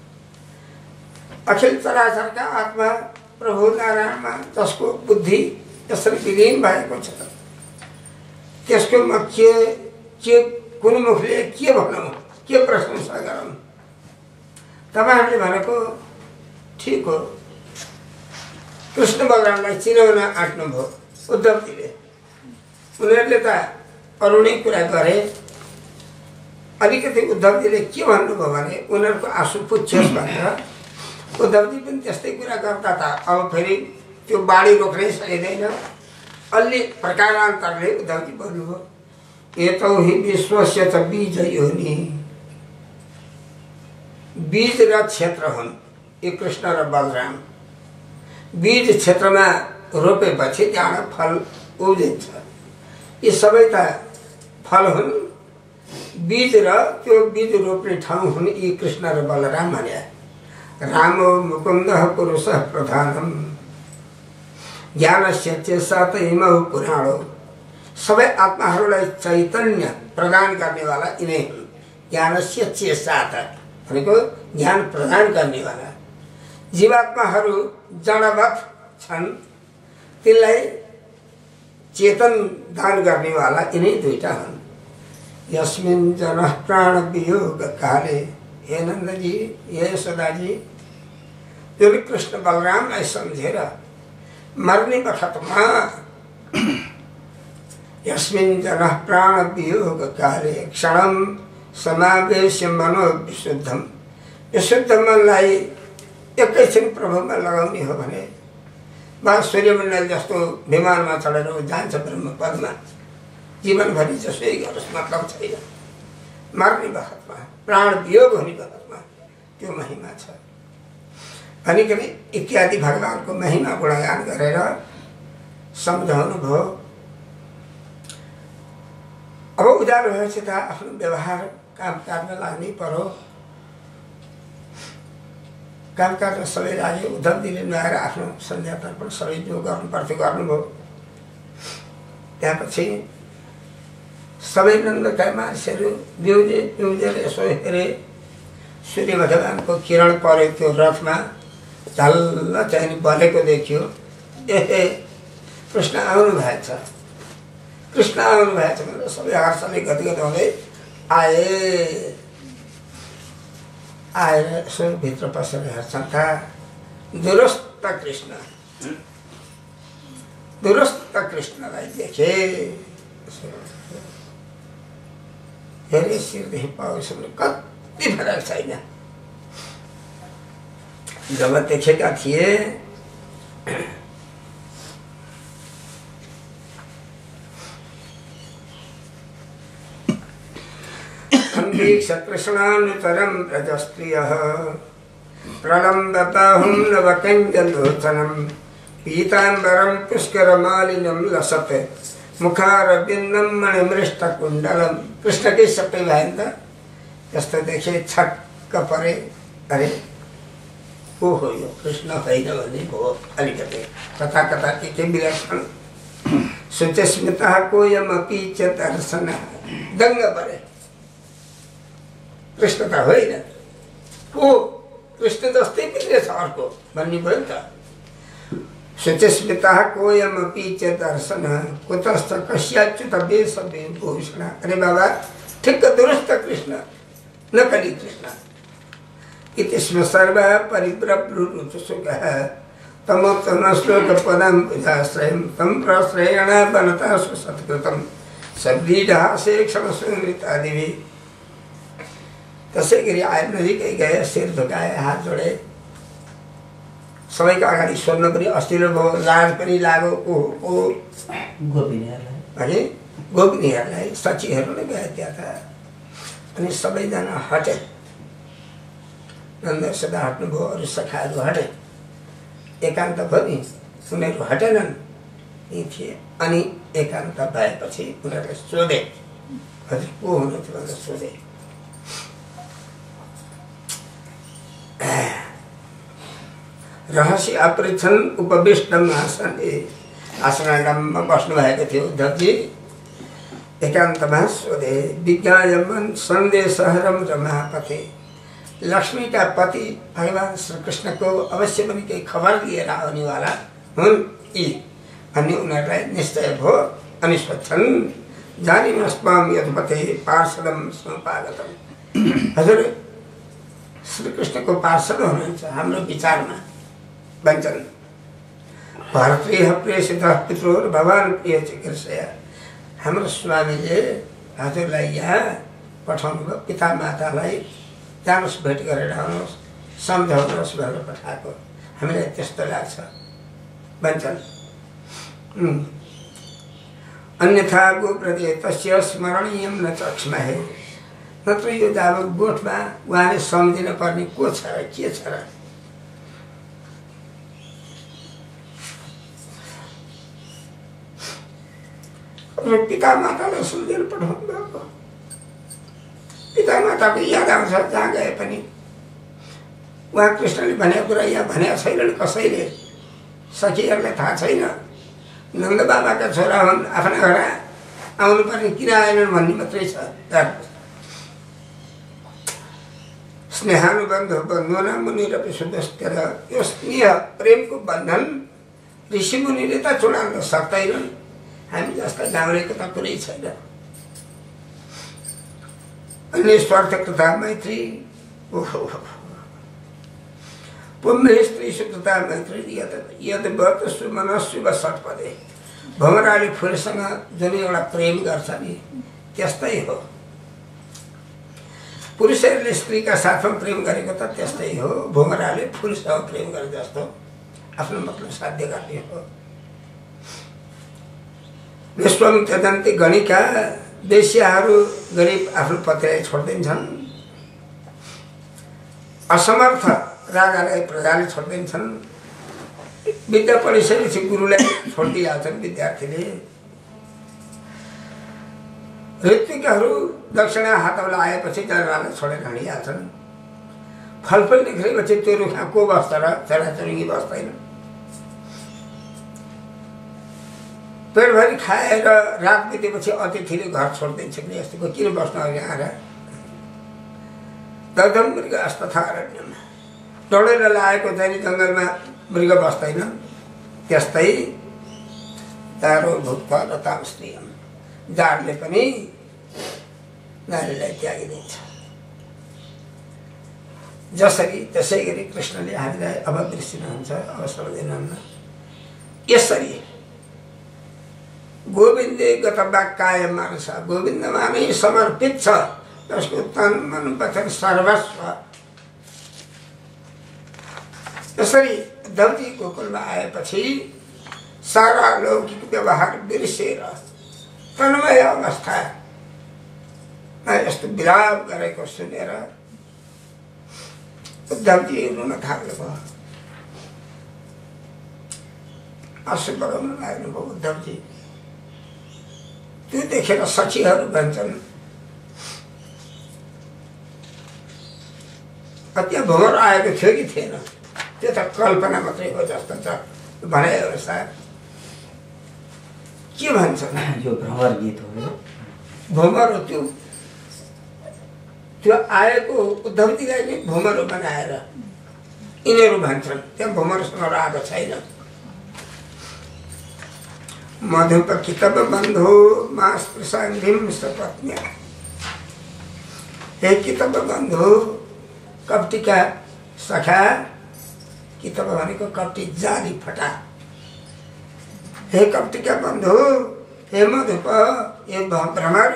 अखिल चराचरका आत्मा प्रभु नारायणमा जसको बुद्धि यसरी विलीन भएको छ त्यसको म के कुन मुखले के भनौँ के प्रशंसा गरौँ तपाईँहरूले भनेको ठिक हो। कृष्ण बलरामलाई चिनाउन आँट्नुभयो उद्धवजीले। उनीहरूले त अरूणै कुरा गरे। अलिकति उद्धवजीले के भन्नुभयो भने उनीहरूको आँसु पुच्छोस् भनेर उद्धवजी पनि त्यस्तै कुरा गर्दा त अब फेरि त्यो बाढी रोक्नै सकिँदैन। अलि प्रकारान्तरले उद्धवजी भन्नुभयो एतौ हि विश्वस्य च बीज योनि। बीज र क्षेत्र हुन् यी कृष्ण र बलराम। बीज क्षेत्रमा रोपेपछि त्यहाँ फल उब्जिन्छ। यी सबै त फल हुन्। बीज र त्यो बीज रोप्ने ठाउँ हुन् यी कृष्ण र बलराम भने। रामो मुकुन्दः पुरुषः प्रधानम् ज्ञानस्य चेष्टा त इमौ पुराणो। सबै आत्माहरूलाई चैतन्य प्रदान गर्नेवाला यिनै हुन्। ज्ञानस्य चेष्टा त भनेको ज्ञान प्रदान गर्नेवाला। जीवात्माहरू जडवत् छन्, तिनलाई चेतन दान गर्नेवाला यिनै दुईटा हुन्। यस्मिन् जनः प्राण वियोग काले। हे नन्दजी, हे यशोदाजी, जो कृष्ण बलरामलाई सम्झेर मर्ने बखतमा यस्मिन् जनः प्राण वियोग काले क्षणं समावेश्य मनो विशुद्धम। विशुद्ध मनलाई एकैछिन प्रभुमा लगाउने हो भने वा सूर्यमण्डल जस्तो विमानमा चढेर जान्छ ब्रह्म पदमा। जीवनभरि जसै गरोस् मतलब छैन। मर्ने बखतमा प्राण वियोग हुने बखतमा त्यो महिमा छ भनिकन इत्यादि भगवानको महिमा गुणगान गरेर सम्झाउनु भयो। अब उज्यालो भएपछि त आफ्नो व्यवहार कामकाजमा लाग्नै पर्यो। कामकाजमा सबै लाग्यो। उद्धवजीले नआएर आफ्नो सन्ध्या तर्पण सबै जो गर्नुपर्थ्यो गर्नुभयो। त्यसपछि सबै नन्दका मानिसहरू बिउजेर यसो हेरे। सूर्य भगवानको किरण पऱ्यो त्यो रथमा, झल्ल चाहिँ बलेको देखियो। ए कृष्ण आउनु भएछ, कृष्ण आउनु भएछ भनेर सबै हर्षले गदगद हुँदै आएर यसो भित्र पसेर हेर्छन् त दुरस्त कृष्णलाई देखे। हेरे शिरदेखि पाउसम्म कति फरक छैन। जब देखेका थिए अन्वीक्ष कृष्णानुतरं व्रजस्त्रियः प्रलम्ब बाहुं नवकञ्जलोचनं पीताम्बरं पुष्करमालिनं लसत् मुखारविन्दं मणिमृष्टकुण्डलं। कृष्णकै सबै भयो नि त। त्यस्तो देखे छक्क परे। अरे को हो यो कृष्ण होइन भने भयो। अलिकति कता कता के विलक्षण सुचस्मितः कोऽयमपि च दर्शनः। दङ्ग परे। कृष्ण त होइन, को कृष्ण जस्तै पनि रहेछ अर्को भन्ने भयो नि त। सुचस्मितः कोऽयमपि च दर्शनः कुतश्च कस्याच्युत वेशभूषण। अरे बाबा ठिक्क दुरुस्त कृष्ण, नकली कृष्ण। इति स्म सर्वः परिव्रप्लुरुचुसुकः तमोत्तम श्लोकपदं भुजाश्रयं तं प्रश्रयेण वनता सुसत्कृतं शब्दीढहासे क्षणसुमृतादिभिः। त्यसै गरी आए, नजिकै गए, शिर झुकाए, हात जोडे। सबैको अगाडि सोध्न पनि अस्थिरो भयो, लाज पनि लाग्यो। को गोपिनीहरूलाई सचीहरू नै गए त्यहाँ त। अनि सबैजना हटे। नन्द सदा हट्नुभयो, अरू सखाहरू हटे। एकान्त भयो नि, उनीहरू हटेनन्, यी थिए। अनि एकान्त भएपछि उनीहरूले सोधे, हजुर को हुनुहुन्थ्यो भनेर सोधे। रहस्य अपृच्छन् उपविष्टम् आसने। आसनमा बस्नु भएको थियो उद्धवजी। एकान्तमा सोधे विज्ञायमन् सन्देशहरं रमापते। लक्ष्मीका पति भगवान् श्रीकृष्णको अवश्य पनि केही खबर लिएर आउनेवाला हुन् यी भन्ने उनीहरूलाई निश्चय भयो। अनि सोध्छन् जानीमस्मां यद्पते पार्षदं समुपागतम्। हजुर श्रीकृष्णको पार्षद हुनुहुन्छ हाम्रो विचारमा। भन्छन् भरतृह प्रेषितः पितृ भगवान् प्रिय चिकित्सया। हाम्रो स्वामीले हजुरलाई यहाँ पठाउनु भयो, पिता मातालाई जानुहोस् भेट गरेर आउनुहोस्, सम्झाउनुहोस् भनेर पठाएको, हामीलाई त्यस्तो लाग्छ भन्छन्। अन्यथा गोप्रति तस्य स्मरणीयम न चक्ष्महे, नत्र यो जब गोठमा उहाँले सम्झिन पर्ने को छ र के छ र। पिता मातालाई सम्झेर पठाउनु भएको, पिता माताको याद आउँछ जहाँ गए पनि। उहाँ कृष्णले भनेको कुरा यहाँ भनेको छैनन् कसैले, सखीहरूलाई थाहा छैन। नन्द बाबाका छोरा हुन्, आफ्ना घर आउनुपर्ने किन आएनन् भन्ने मात्रै छ। स्नेहानुबन्ध बन्धुना मुनिरपि सुदस्तेर, यो स्नेह प्रेमको बन्धन ऋषिमुनिले त चुडाउन सक्दैनन्, हामी जस्ता गाउँलेको त कुरै छैन। अन्य स्वार्थ कृता मैत्री, ओहो पुण्य स्त्री सुकृता मैत्री यद व्रत सुमनस्सुभ सटपदे। भमराले फुलसँग जुन एउटा प्रेम गर्छ नि त्यस्तै हो। पुरुषहरूले स्त्रीका साथमा प्रेम गरेको त त्यस्तै हो। भमराले फुलसँग प्रेम गरे जस्तो आफ्नो मतलब साध्य गर्ने हो। विश्वम त्यजन्ते गणिका, वेश्याहरू गरिब आफ्नो पतिलाई छोड्दिन्छन्। असमर्थ राजालाई प्रजाले छोड्दिन्छन्। विद्या पढिसकेपछि गुरुलाई छोडिदिइहाल्छन् विद्यार्थीले। ऋत्विकहरू दक्षिणा हातौला आएपछि जनालाई छोडेर हिँडिहाल्छन्। फलफुल निक्लेपछि त्यो रुखमा को बस्छ र, चराचुरुङ्गी बस्दैन। पेटभरि खाएर रात बितेपछि अतिथिले घर छोडिदिन्छ कि यस्तोको किन बस्नु अघि आएर। दग्धम मृग अस्तथा अरण्यमा, डढेर लागेको चाहिँ जङ्गलमा मृग बस्दैन त्यस्तै। जाडो भुक्त र तामस्त्रियम, जाडले पनि नारीलाई त्यागिदिन्छ। जसरी त्यसै गरी कृष्णले हामीलाई अब बिर्सिनुहुन्छ, अवसर दिनुहुन्न। यसरी गोविन्दे गतवाक्काय मानस, गोविन्दमा नै समर्पित छ, जसको तन मन वचन सर्वस्व। यसरी उद्धवजी गोकुलमा आएपछि सारा लौकिक व्यवहार बिर्सेर तन्मय अवस्था यस्तो विलाप गरेको सुनेर उद्धवजी रुन थाल्नुभयो, आँसु बगाउन लाग्नुभयो उद्धवजी। त्यो देखेर सखीहरू भन्छन् त्यहाँ भ्रमर आएको थियो कि थिएन, त्यो त कल्पना मात्रै हो जस्तो छ भने सायद। के भन्छन्? यो भ्रमर गीत हो। भ्रमर हो त्यो, त्यो आएको उद्धवजीलाई नै भ्रमर बनाएर यिनीहरू भन्छन्। त्यहाँ भ्रमरसँग आएको छैन। मधुप कितब बन्धु मास प्रसाङ्गिम सपत्न्या, हे कितब बन्धु, कप्टीका सखा। कितब भनेको कप्टी जाली फटा। हे कप्टीका बन्धु, हे मधुप, हे भ्रमर,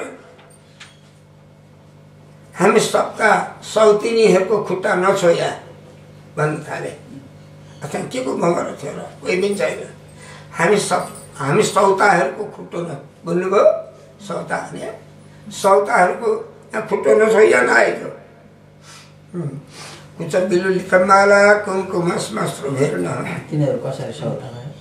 हामी सबका सौतिनीहरूको खुट्टा नछोया भन्न थाले। अथवा के को भ्रमर थियो र, कोही पनि छैन। हामी सौताहरूको खुट्टो न बोल्नुभयो। सौता भने सौताहरूको खुट्टो नछोया नआएको। कुच बिलुली कमाला कुमकुमस्मस्रो भेर्न। तिनीहरू कसरी सौता भयो?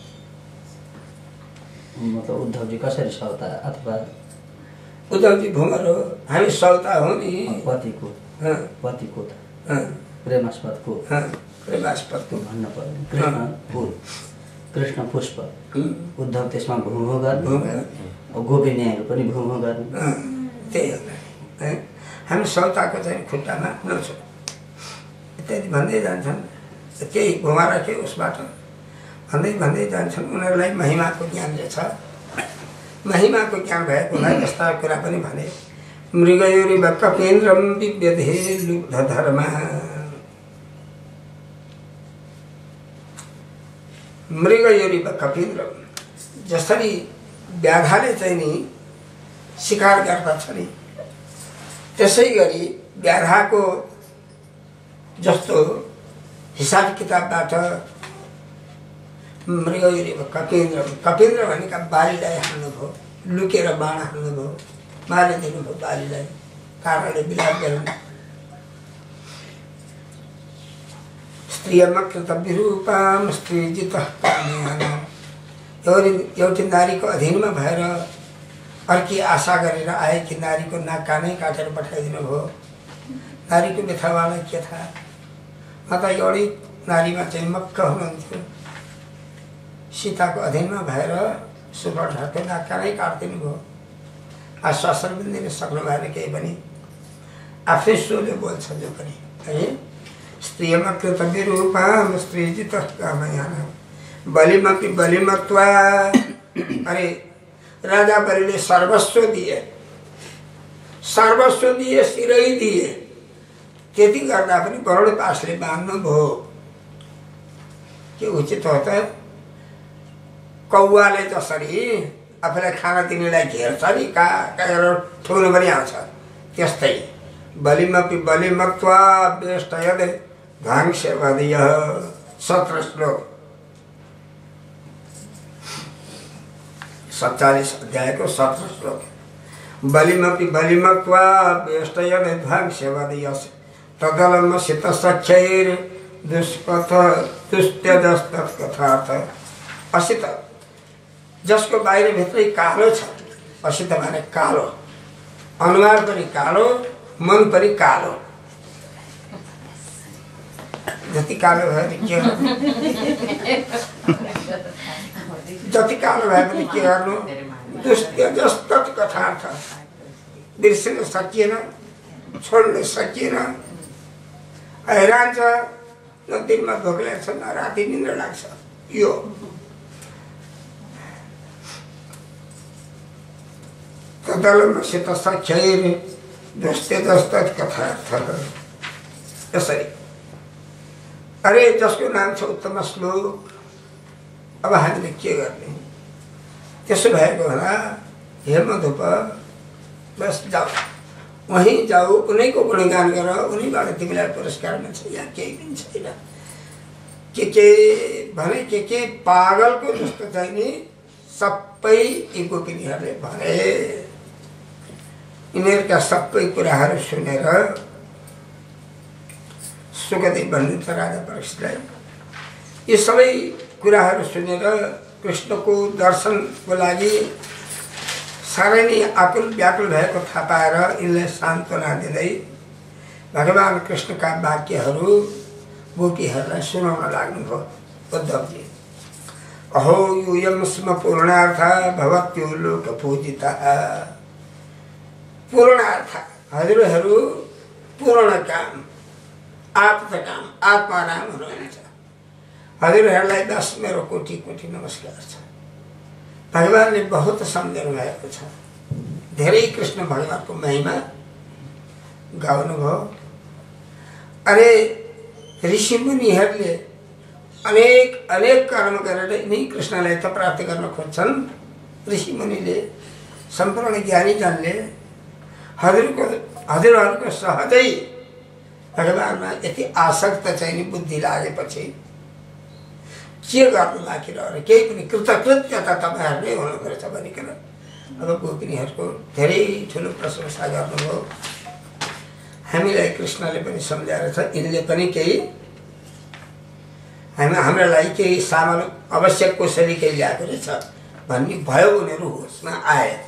मतलब उद्धवजी कसरी सौता? अथवा उद्धवजी भ्रमर हो, हामी सौता हो नि। पतिको पतिको त प्रेमास्पदको प्रेमास्पदको भन्नु पर्यो। कृष्ण फुल, कृष्ण पुष्प, उद्धव त्यसमा भूमो गर्नु, गोपिनीहरू पनि भूमो गर्नु। त्यही हो। हामी सौताको चाहिँ खुट्टामा नछो इत्यादि भन्दै जान्छन्। त्यही घुमा राखे उसबाट भन्दै भन्दै जान्छन्। उनीहरूलाई महिमाको ज्ञान रहेछ। महिमाको ज्ञान भएकोलाई यस्ता कुरा पनि भने। मृगयोरिव कपेन्द्रम विव्यधे लुब्ध धर्मा, मृगयोरी कपिन्द्र जसरी व्याघाले चाहिँ नि शिकार गर्दछ नि त्यसै गरी व्याघाको जस्तो हिसाब किताबबाट मृगयोरी कपिन्द्र कपिन्द्र भनेका बालीलाई हाल्नुभयो लुकेर बाण हाल्नुभयो मारिदिनुभयो बालीलाई कारणले विलाप गर्नु स्त्रियमकृत विरूपाम स्त्रीजितः कामयाना एउटी नारीको अधीनमा भएर अर्की आशा गरेर आएकी नारीको नाक कानै काटेर पठाइदिनु भयो नारीको व्यथावालाई के थाहा म त एउटै नारीमा चाहिँ मक्क हुनुहुन्थ्यो सीताको अधीनमा भएर सुपर्णाको नाक कानै काटिदिनु भयो आश्वासन पनि दिन सक्नु भएन केही पनि आफै स्वरले बोल्छ जो पनि है स्त्रियमकृत विरूपाम स्त्रीजितः कामयाना बलिमपि बलिमत्वा अरे राजा बलिले सर्वस्व दिए सिरै दिए त्यति गर्दा पनि गरुड पासले बाँध्नु भयो के उचित हो त कौवाले जसरी आफूलाई खाना दिनेलाई घेर्छ नि कहाँ ठुलो पनि आउँछ त्यस्तै बलिमपि बलिमत्वा वेष्टयदे ध्वांसेवदीय 17 श्लोक 47 अध्यायको 17 श्लोक बलिमपि बलिमत्वा वेष्टयदे ध्वांसेवदीय तदलमसित सख्यैर दुष्पथ दुस्त्यजस्तत्कथार्थ असित जसको बाहिर भित्रै कालो छ असित भने कालो अनुहार पनि कालो मन पनि कालो जति कालो भयो भने के जति कालो भयो भने के गर्नु दुस्त्यजस्तत् कथार्थ बिर्सिन सकिएन छोड्न सकिएन हैरान छ न दिनमा भोक लाग्छ न राति निन्द्रा लाग्छ यो तदलमसित सख्यैर दुस्त्यजस्तत् कथार्थ यसरी अरे जसको नाम छ उत्तम श्लोक अब हामीले के गर्ने त्यसो भएको होला हे मधुप बस जाऊ वहीँ जाऊ उनैको गुणगान गर उनीबाट तिमीलाई पुरस्कार मिल्छ यहाँ केही पनि छैन के भने के पागलको जस्तो चाहिँ नि सबै यी गोपिनीहरूले भने यिनीहरूका सबै कुराहरू सुनेर सुखदेव भन्नुहुन्छ राजा परीक्षितलाई यी सबै कुराहरू सुनेर कृष्णको दर्शनको लागि साह्रै नै आकुल व्याकुल भएको थाहा पाएर यिनलाई सान्त्वना दिँदै भगवान् कृष्णका वाक्यहरू गोपीहरूलाई सुनाउन लाग्नुभयो उद्धवजी अहो यूयं स्म पूर्णार्थ भवत्यो लोक पूजिता पूर्णार्थ हजुरहरू पूर्ण काम आप्त काम आत्माराम हुनुहुन्छ हजुरहरूलाई 10 मेरो कोटि कोटि नमस्कार छ भगवानले बहुत सम्झनु भएको छ धेरै कृष्ण भगवानको महिमा गाउनुभयो अरे ऋषि मुनिहरूले अनेक कर्म गरेर यिनै कृष्णलाई त प्राप्त गर्न खोज्छन् ऋषि मुनिले सम्पूर्ण ज्ञानी जनले हजुरहरूको सहजै भगवानमा यति आसक्त चाहिँ नि बुद्धि लागेपछि के गर्नु बाँकी रह्यो केही पनि कृतकृत्यता तपाईँहरूले हुनुपर्छ भनिकन अब गोपिनीहरूको धेरै ठुलो प्रशंसा गर्नुभयो हामीलाई कृष्णले पनि सम्झाएर छ यिनले पनि केही हाम्रो लागि केही सामान आवश्यक कोसली केही ल्याएको रहेछ भन्ने भयो उनीहरू होसमा आए